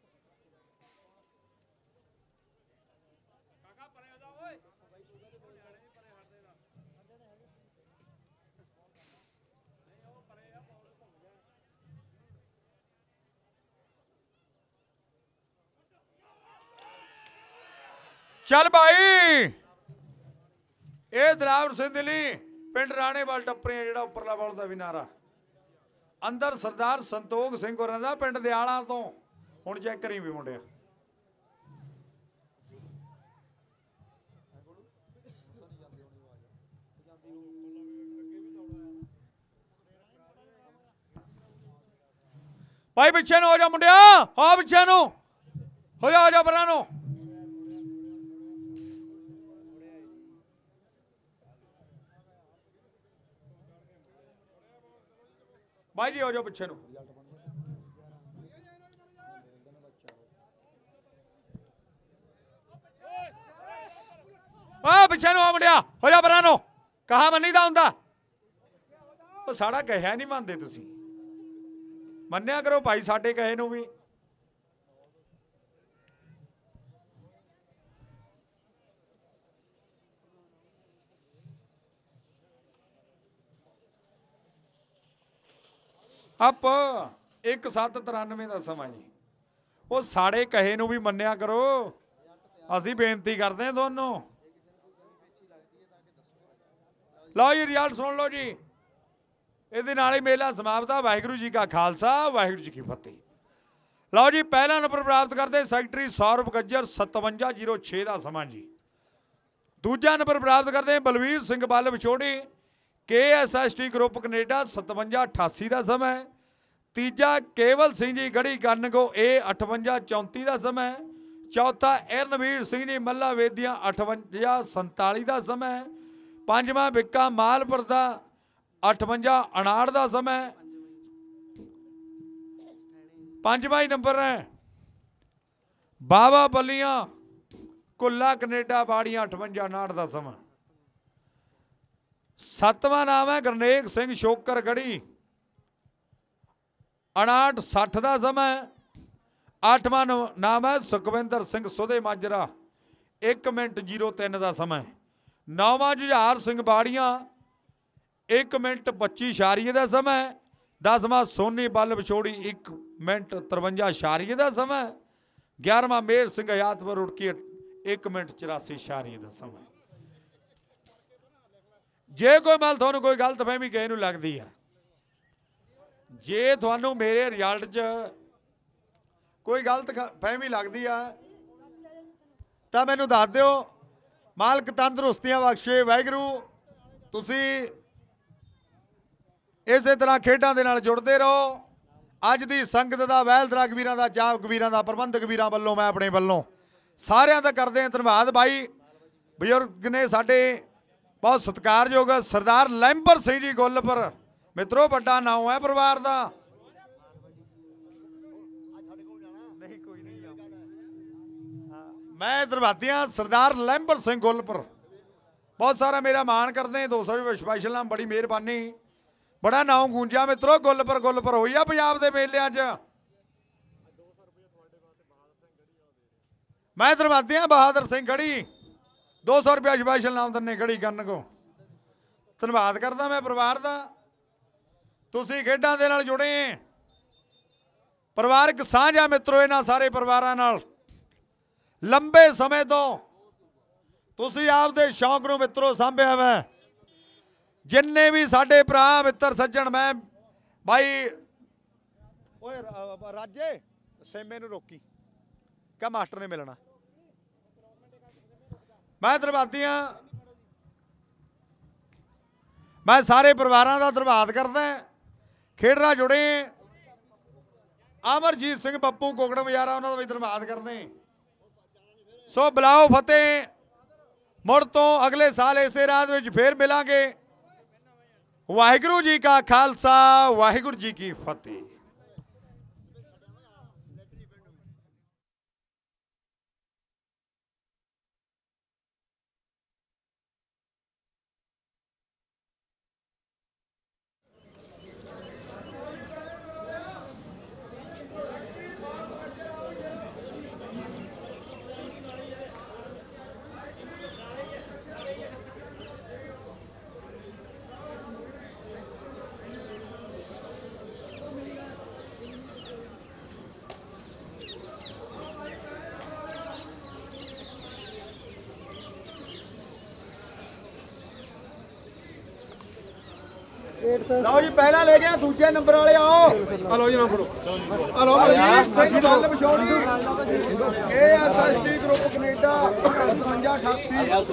Speaker 1: चल भाई ये दलावर सिंधली पिंड राणेवाल टप्परियां जिहड़ा उपरला वाल दा भी नारा अंदर सरदार संतोख सिंह होरां दा पिंड दयाला तो हुण चैक करी भी मुंडिया। भाई पिछे नु हो जा मुंडिया, हो पिछे नु हो जा, हो जा परां नु। भाई जी हो जाओ पिछे नु। आ पिछे नु आ मुंडिया, हो जा परां नु। कहा मन्नीदा हुंदा, साड़ा कहा नहीं मनते तुसीं, मन्निया करो भाई साडे कहे नूं भी। अप एक सत्त तिरानवे का समा जी, वो साढ़े कहे नूं भी मन्निया करो। असीं बेनती करते हैं दोनों। लो जी रिजल्ट सुन लो जी, ਇਹਦੇ ਨਾਲ ਹੀ ਮੇਲਾ ਸਮਾਪਤ ਆ। ਵਾਹਿਗੁਰੂ ਜੀ ਕਾ ਖਾਲਸਾ, ਵਾਹਿਗੁਰੂ ਜੀ ਕੀ ਫਤਿਹ। ਲਓ ਜੀ ਪਹਿਲਾ ਨੰਬਰ ਪ੍ਰਾਪਤ ਕਰਦੇ ਸੈਕਟਰੀ ਸੌਰਵ ਗੱਜਰ ਸਤਵੰਜਾ ਜ਼ੀਰੋ ਛੇ ਦਾ ਸਮਾਂ ਜੀ। ਦੂਜਾ ਨੰਬਰ ਪ੍ਰਾਪਤ ਕਰਦੇ Balvir Singh Bal Vichhori K S S T group Canada ਸਤਵੰਜਾ ਅਠਾਸੀ ਦਾ ਸਮਾਂ। ਤੀਜਾ ਕੇਵਲ ਸਿੰਘ ਜੀ ਗੜੀ ਕਾਨਗੋ ਇਹ ਅਠਵੰਜਾ ਚੌਂਤੀ ਦਾ ਸਮਾਂ। ਚੌਥਾ ਇਰਨਵੀਰ ਸਿੰਘ ਜੀ ਮੱਲਾ ਵੇਦੀਆਂ ਅਠਵੰਜਾ ਸੰਤਾਲੀ ਦਾ ਸਮਾਂ। ਪੰਜਵਾਂ ਵਿੱਕਾ ਮਾਲਪੁਰ ਦਾ अठवंजा उनाहठ का समय। पंजवा ही नंबर है बाबा बलियां कुल्ला कनेडा बाड़ियां अठवंजा उनाहठ का समय। सतवां नाम है गुरनेक सिंह शोकर गढ़ी उनाहठ सठ का समय। अठवां नाम है सुखविंदर सिंह सुधे माजरा एक मिनट जीरो तीन का समय। नौवां जुझार सिंह बाड़ियां एक मिनट पच्ची इशारीए का समय। दसवां सोनी बल विछोड़ी एक मिनट तरवंजा इशारीए का समय। ग्यारहवां मेहर सिंह हयातपुर उड़की एक मिनट चौरासी इशारीए का समय। जे कोई मल थानू कोई गलत फहमी किसी नूं लगदी है, जे थानू मेरे रिजल्ट च कोई गलत फहमी लगदी है तां मैनूं दस दिओ। मालक तंदरुस्तियां बख्शे वाहिगुरू। तुसीं इस तरह खेडों के नाल जुड़ते रहो। अज की संगत का वैलदरा कबीर का जाप कबीर का प्रबंधक वीर वालों मैं अपने वालों सारिਆਂ का करते हैं धन्यवाद। भाई बजुर्ग ने साडे बहुत सत्कारयोग सरदार लैंबर सिंह जी गुलपुर मित्रों बड़ा नाम है परिवार का। मैं धन्यवादी हाँ सरदार लैंबर सिंह गुलपुर, बहुत सारा मेरा मान करते हैं। दो सौ स्पैशल नाम, बड़ी मेहरबानी, बड़ा नाम गूंजा मित्रों। गुलपुर गुलपुर हुई है पंजाब के मेलिਆਂ च। मैं धन्यवादी हाँ बहादुर सिंह गढ़ी दो सौ रुपया स्पैशल नाम दन्ने गढ़ी गन को। धन्यवाद करता मैं परिवार का। तुसीं खेडां दे नाल जुड़े परिवारक साझा मित्रों। इन्हां सारे परिवारां नाल लंबे समय तो तुसीं आपदे शौक नूं मित्रों सांभिया वा। जिन्ने भी साडे भरा मित्र सज्जन, मैं भाई ओए राजे सेमे नूं रोकी क्या मास्टर ने मिलना। मैं धन्यवादी हाँ, मैं सारे परिवारों का धन्यवाद करदा। खेडरा जुड़े अमरजीत सिंह पप्पू कोकड़ बजारा, उन्होंने भी धन्यवाद करते। सो बुलाओ फतेह। मुड़ तो अगले साल इसे रात में फिर मिलांगे। वाहिगुरू जी का खालसा, वाहिगुरू जी की फतेह। ਲਓ ਜੀ ਪਹਿਲਾਂ ਲੈ ਗਿਆ ਦੂਜੇ ਨੰਬਰ ਵਾਲੇ ਆਓ
Speaker 2: ਆ ਲਓ ਜੀ ਨਾਮ ਫੜੋ ਆ ਲਓ
Speaker 1: ਸਿੰਘ ਗੱਲ ਵਿਛੋੜੀ ਇਹ ਐਸਐਸਟੀ ਗਰੁੱਪ ਕੈਨੇਡਾ ਪਚਵੰਜਾ ਅਠਾਸੀ ਆ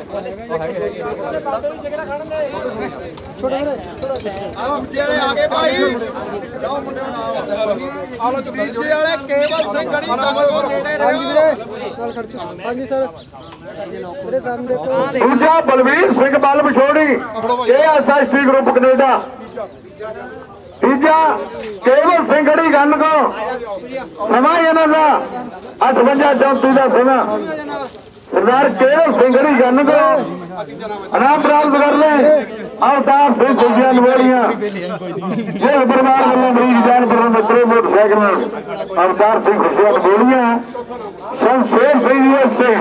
Speaker 1: ਦੂਜੇ ਵਾਲੇ ਆ ਗਏ ਭਾਈ ਲਓ ਮੁੰਡਿਓ ਨਾਮ ਆ ਲਓ ਤੀਜੇ ਵਾਲੇ ਕੇਵਲ ਸਿੰਘ ਗੜੀ ਤੋਂ ਨੇੜੇ ਰਹੋ
Speaker 3: ਹਾਂਜੀ ਸਰ ਮੇਰੇ ਸਾਹਮਣੇ
Speaker 1: ਦੂਜਾ ਬਲਵੀਰ ਸਿੰਘ ਬਲ ਵਿਛੋੜੀ ਇਹ ਐਸਐਸਟੀ ਗਰੁੱਪ ਕੈਨੇਡਾ ਤੀਜਾ ਕੇਵਲ ਸਿੰਘ ਗੜੀ ਗੱਲ ਕੋ ਸਮਾਂ ਇਹਨਾਂ ਦਾ ਅਠਵੰਜਾ ਚੌਂਤੀ ਦਾ ਸਮਾਂ ਸਰਦਾਰ ਕੇਵਲ ਸਿੰਘ ਗੜੀ ਗੱਲ ਕੋ ਆਰਾਮ ਪ੍ਰਾਪਤ ਕਰ ਲੈ ਅਵਤਾਰ ਸਿੰਘ ਦੂਜੀਆਂ ਨਵੇੜੀਆਂ ਇਹ ਪਰਿਵਾਰ ਵੱਲੋਂ ਮਰੀਜ਼ ਜਾਨ ਕਰਨ ਦੇ ਪ੍ਰੋ ਮੋਟਰਸਾਈਕਲ ਨਾਲ ਅਵਤਾਰ ਸਿੰਘ ਖੁਸ਼ੀਆਂ ਨਵੇੜੀਆਂ ਸੰਸ਼ੇਰ ਸਿੰਘ ਯੂਐਸਏ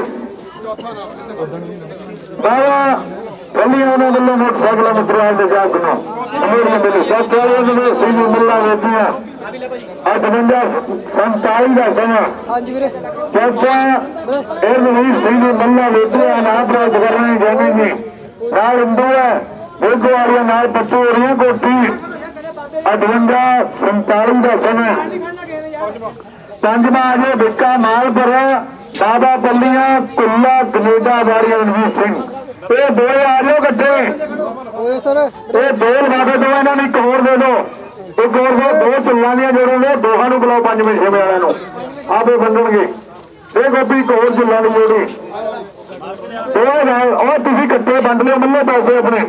Speaker 1: ਬਾਬਾ ਕੱਲੀਆਂ ਉਹਨਾਂ ਵੱਲੋਂ ਮੋਟਰਸਾਈਕਲਾਂ ਮਟਰਾਲ ਦੇ ਜਾਗ ਨੂੰ ਅਮੀਰ ਨੇ ਮਿਲੇ ਸੱਚਾਈਆਂ ਨੂੰ ਸਿੰਘ ਮੁੱਲਾ ਵੇਚੀਆਂ ਅਠਵੰਜਾ ਸੰਤਾਲੀ ਦਾ ਸਮਾਂ
Speaker 3: ਹਾਂਜੀ ਵੀਰੇ
Speaker 1: ਚਾਚਾ ਇਹ ਮਰੀਜ਼ ਸਿੰਘ ਮੁੱਲਾ ਵੇਚਿਆ ਨਾ ਪ੍ਰਾਪਤ ਕਰਨੀ ਜਾਣਗੇ ਨਾਲ ਇੰਦੂ ਹੈ ਬੇਗੋ ਵਾਲੀਆਂ ਨਾਲ ਪੱਤੂ ਰਹੀਆਂ ਕੋਠੀ ਅਠਵੰਜਾ ਸੰਤਾਲੀ ਦਾ ਸਮਾਂ ਪੰਜਵਾਂ ਅਜੇ ਵਿੱਕਾ ਮਾਲਪੁਰ ਬਾਬਾ ਪੱਲੀਆਂ ਕੁੱਲਾ ਕੈਨੇਡਾ ਵਾਲੀ ਰਣਜੀਤ ਸਿੰਘ ਇਹ ਦੋ ਆ ਜਾਓ ਗੱਡੇ
Speaker 3: ਹੋਏ ਸਰ
Speaker 1: ਇਹ ਦੋ ਲਗਾ ਦੋ ਇਹਨਾਂ ਨੂੰ ਇੱਕ ਹੋਰ ਦੇ ਦਿਓ ਇੱਕ ਹੋਰ ਦੋ ਦੋ ਚੁੱਲਾਂ ਦੀਆਂ ਜੋੜੋਗੇ ਦੋਹਾਂ ਨੂੰ ਬੁਲਾਓ ਪੰਜਵੇਂ ਛੇਵੇਂ ਵਾਲਿਆਂ ਨੂੰ ਆਪੇ ਵੰਡਣਗੇ ਇਹ ਗੋਪੀ ਇੱਕ ਹੋਰ ਚੁੱਲਾਂ ਦੀ ਜੋੜੀ ਉਹ ਉਹ ਤੁਸੀਂ ਕੱਟੇ ਵੰਡ ਲਿਓ ਮੰਨੇ ਪੈਸੇ ਆਪਣੇ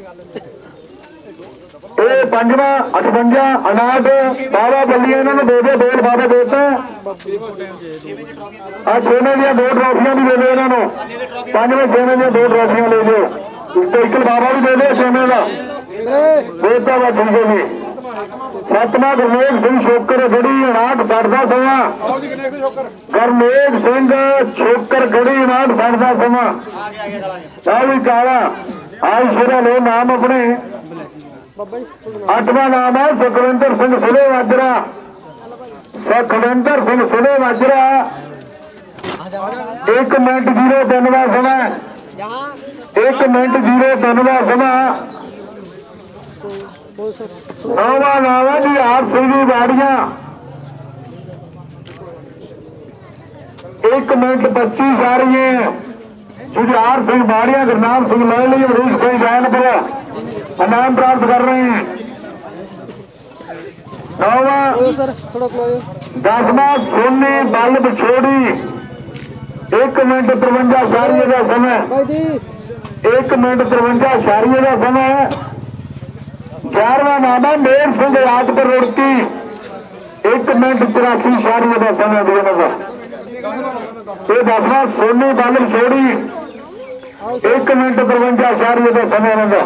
Speaker 1: ਇਹ ਪੰਜਵਾਂ ਅਠਵੰਜਾ ਅਨਾਜ ਬਾਬਾ ਬੱਲੀਆਂ ਇਹਨਾਂ ਨੂੰ ਦੇ ਦੇ ਦੋ ਲਿਫਾਫੇ ਦੇ ਦਿੱਤੇ ਆ ਛੇਵੇਂ ਦੀਆਂ ਦੋ ਟਰਾਫੀਆਂ ਵੀ ਦੇ ਦਿਓ ਇਹਨਾਂ ਨੂੰ ਪੰਜਵੇਂ ਛੇਵੇਂ ਦੀਆਂ ਦੋ ਟਰਾਫੀਆਂ ਲੈ ਲਿਓ ਤੇ ਇੱਕ ਲਿਫਾਫਾ ਵੀ ਦੇ ਦਿਓ ਛੇਵੇਂ ਦਾ ਦੇਤਾ ਵਾ ਠੀਕ ਹੈ ਜੀ ਸਤਵਾਂ ਗੁਰਮੇਲ ਸਿੰਘ ਛੋਕਰ ਗੜੀ ਉਣਾਹਠ ਸੱਠ ਦਾ ਸਮਾਂ ਗੁਰਮੇਲ ਸਿੰਘ ਛੋਕਰ ਗੜੀ ਉਣਾਹਠ ਸੱਠ ਦਾ ਸਮਾਂ ਆ ਵੀ ਕਾਲਾ ਆਈ ਸ਼ੇਰਾ ਲੋ ਨਾਮ ਆਪਣੇ ਅੱਠਵਾਂ ਨਾਮ ਹੈ ਸੁਖਵਿੰਦਰ ਸਿੰਘ ਸੁਲੇ ਮਾਜਰਾ ਸੁਖਵਿੰਦਰ ਸਿੰਘ ਸੁਲੇ ਮਾਜਰਾ ਇੱਕ ਮਿੰਟ ਜ਼ੀਰੋ ਤਿੰਨ ਦਾ ਸਮਾਂ ਇੱਕ ਮਿੰਟ ਜ਼ੀਰੋ ਤਿੰਨ ਦਾ ਸਮਾਂ ਨੌਵਾਂ ਨਾਮ ਹੈ ਜੀ ਆਪ ਸਿੰਘ ਜੀ ਬਾੜੀਆਂ ਇੱਕ ਮਿੰਟ ਪੱਚੀ ਸਾਰੀਏ ਜੁਝਾਰ ਸਿੰਘ ਬਾੜੀਆਂ ਗੁਰਨਾਮ ਸਿੰਘ ਲੈ ਲਈ ਅਮਰੀਕ ਸਿੰਘ ਜੈਨਪੁਰ इनाम प्राप्त कर रहे हैं
Speaker 3: सर थोड़ा
Speaker 1: दसवां सोनी बल बिछोड़ी एक मिनट तिरवंजा शारिये का समय एक मिनट तिरवंजा शारिये का समय ग्यारहवां नाम है मेर सिंह राज पर रुड़की एक मिनट तिरासी शारिये का समय दोनों का ये दसवां सोनी बल बिछोड़ी एक मिनट तिरवंजा शारिये का समय इन्हों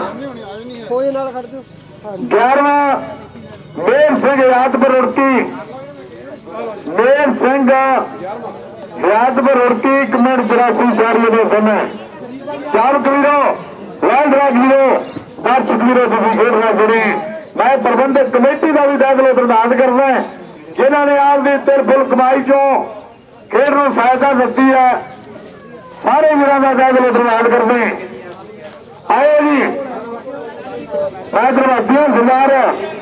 Speaker 1: ग्यारहवां मेर सिंह यादपुर रुड़की मेर सिंह यादपुर रुड़की एक मिनट तिरासी शारिये का समय चार कलीरो लाल राजवीरो दर्शक वीरो तुम खेडना जुड़ी मैं प्रबंधक कमेटी का भी दाखिल प्रदान करना जिन्होंने आपकी तिरफुल कमाई चो खेड को सहायता दी है सारे वीरों का दाखिल प्रदान करते आए जी मैं दरवाजिया सरदार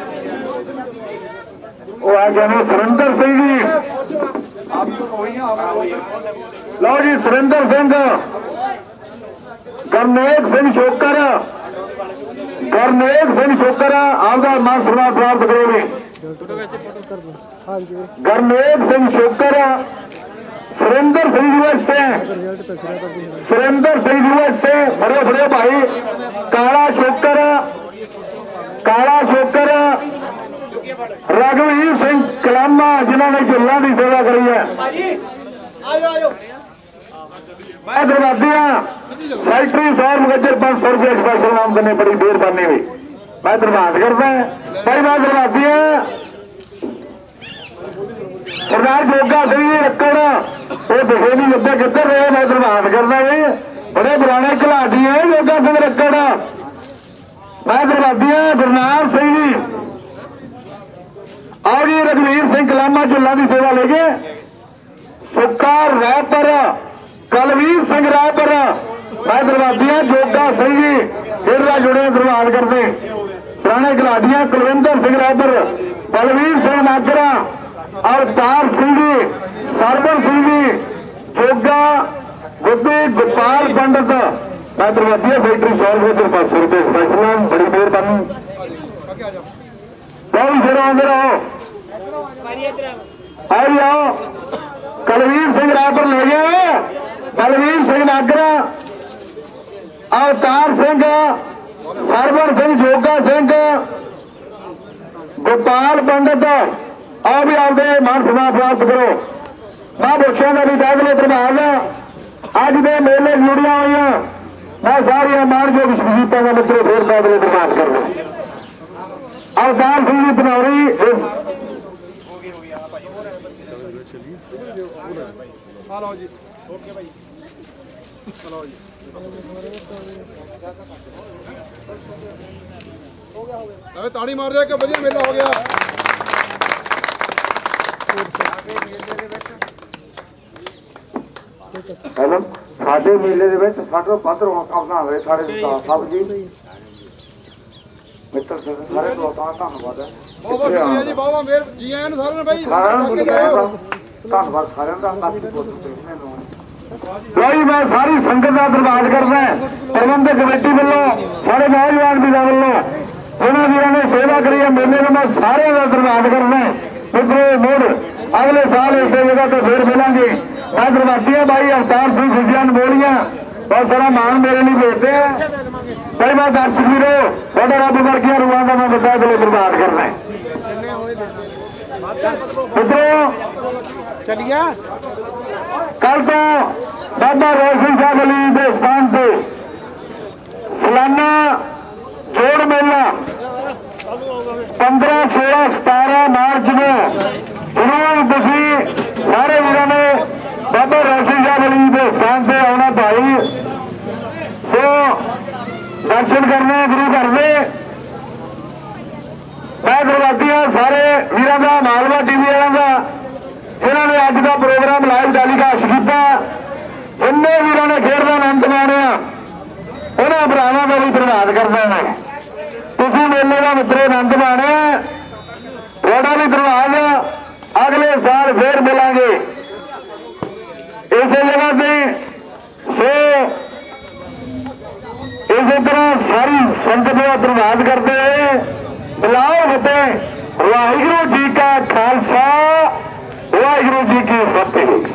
Speaker 1: वो आ गए सुरेंद्र सिंह जी लो जी सुरेंद्र सिंह गुरनेक सिंह छोकर गुरनेक सिंह छोकर आपका मान सम्मान प्राप्त करोगे गुरनेक सिंह छोकर सुरेंद्र सिंह यूएसए सुरेंद्र सिंह यूएसए बड़े बड़े भाई काला छोकर काला छोकर रघुवीर सिंह कलामा जिन्होंने झुल्लां की सेवा करी है मैं दरवाजिया सैकटरी सौर मुगजर पांच सौ रुपये स्पेशल नाम करने बड़ी मेहरबानी हुई मैं धन्यवाद करता भाई मैं दरवाजिया सरदार जोगा सिंह जी रक्कड़ वो दिखे नहीं लगते किधर रहे मैं धन्यवाद करता भाई बड़े पुराने खिलाड़ी है जोगा सिंह रक्कड़ मैं दरवाजिया गुरनाम सिंह जी और जी रघुवीर सिंह कलामा झुल्लां की सेवा लेके सुक्का रायपुर कलवीर सिंह रायपुर मैं दरवाजिया जोगा सिंह जी फिर जुड़े धन्यवाद करते
Speaker 4: पुराने खिलाड़ियां कुलविंदर सिंह रैबर, बलवीर सिंह नागरा, अवतार सिंह जी, सरबन सिंह जी, जोगा बुद्धि, गोपाल पंडित। मैं दरवाजिया सैकटरी सौ रुपये पाँच सौ रुपये स्पेशल, बड़ी मेहरबानी। बहुत फिर आते रहो, आई आओ। कुलवीर सिंह रैबर ले गए, बलवीर सिंह नागरा, अवतार सिंह, सरवर सिंह, जोगा सिंह, गोपाल पंडित। आओ भी आपके मान सम्मान प्राप्त करो। महापुरुषों का भी दाखिले प्रभाव अज के मेले जुड़िया हुई। मैं सारिया मानयोग शहीदों का मित्रों फिर दाखिले प्रभाव कर रहा। अवतार सिंह जी धनौरी
Speaker 2: अरे ताड़ी मार दिया कि बढ़िया मेला हो गया।
Speaker 4: हेलो साडे मेले दे विच साडे पद अपना होए सारे सब जी मित्र सारे तो धन्यवाद है।
Speaker 2: बहुत बहुत शुक्रिया जी, बहुत मेर जी आयन सारे ने भाई
Speaker 4: धन्यवाद सारे का। कोई मैं सारी संगत का धन्यवाद करना प्रबंधक कमेटी वालों, सारे नौजवान वीरों वालों, उन्होंने वीरों ने सेवा करी है मेले में, मैं सारे का धन्यवाद करना। मित्रों मुड़ अगले साल इस जगह पर फिर मिलेंगे। मैं धन्यवादी भाई अवतार सिंह खुशियां बोलियां, बहुत सारा मान मेरे लिए भेजते हैं। कई बार दर्शक वीरो थोड़ा रब वर्गिया रूहां का मैं बता दिले धन्यवाद करना है। मित्रों
Speaker 3: चलिए
Speaker 4: कल तो बाबा रोशन साहब अली के स्थान पे सालाना जोड़ मेला पंद्रह सोलह सतारह मार्च में उन्होंने तुम सारे वीरों ने बाबा रोशन साहब अली के स्थान पे आना भाई, तो दर्शन करने गुरु घर में। मैं धन्यवादी हाँ सारे वीरों का, मालवा टीवी वालों का, जिन्होंने अज का प्रोग्राम लाइव टेलीकास्ट किया। जिन्हें वीरों ने खेल का आनंद माणिया उन्होंने भरावां का भी धन्यवाद करना है। तुसीं मेले का मित्रों आनंद माणिया, थोड़ा भी धन्यवाद। अगले साल फिर मिलांगे इस जगह पे। सो इसी तरह सारी संगत का धन्यवाद करते हुए बुलाओ फतेह। वाहिगुरू जी का खालसा, वाहिगुरू जी की फतेह।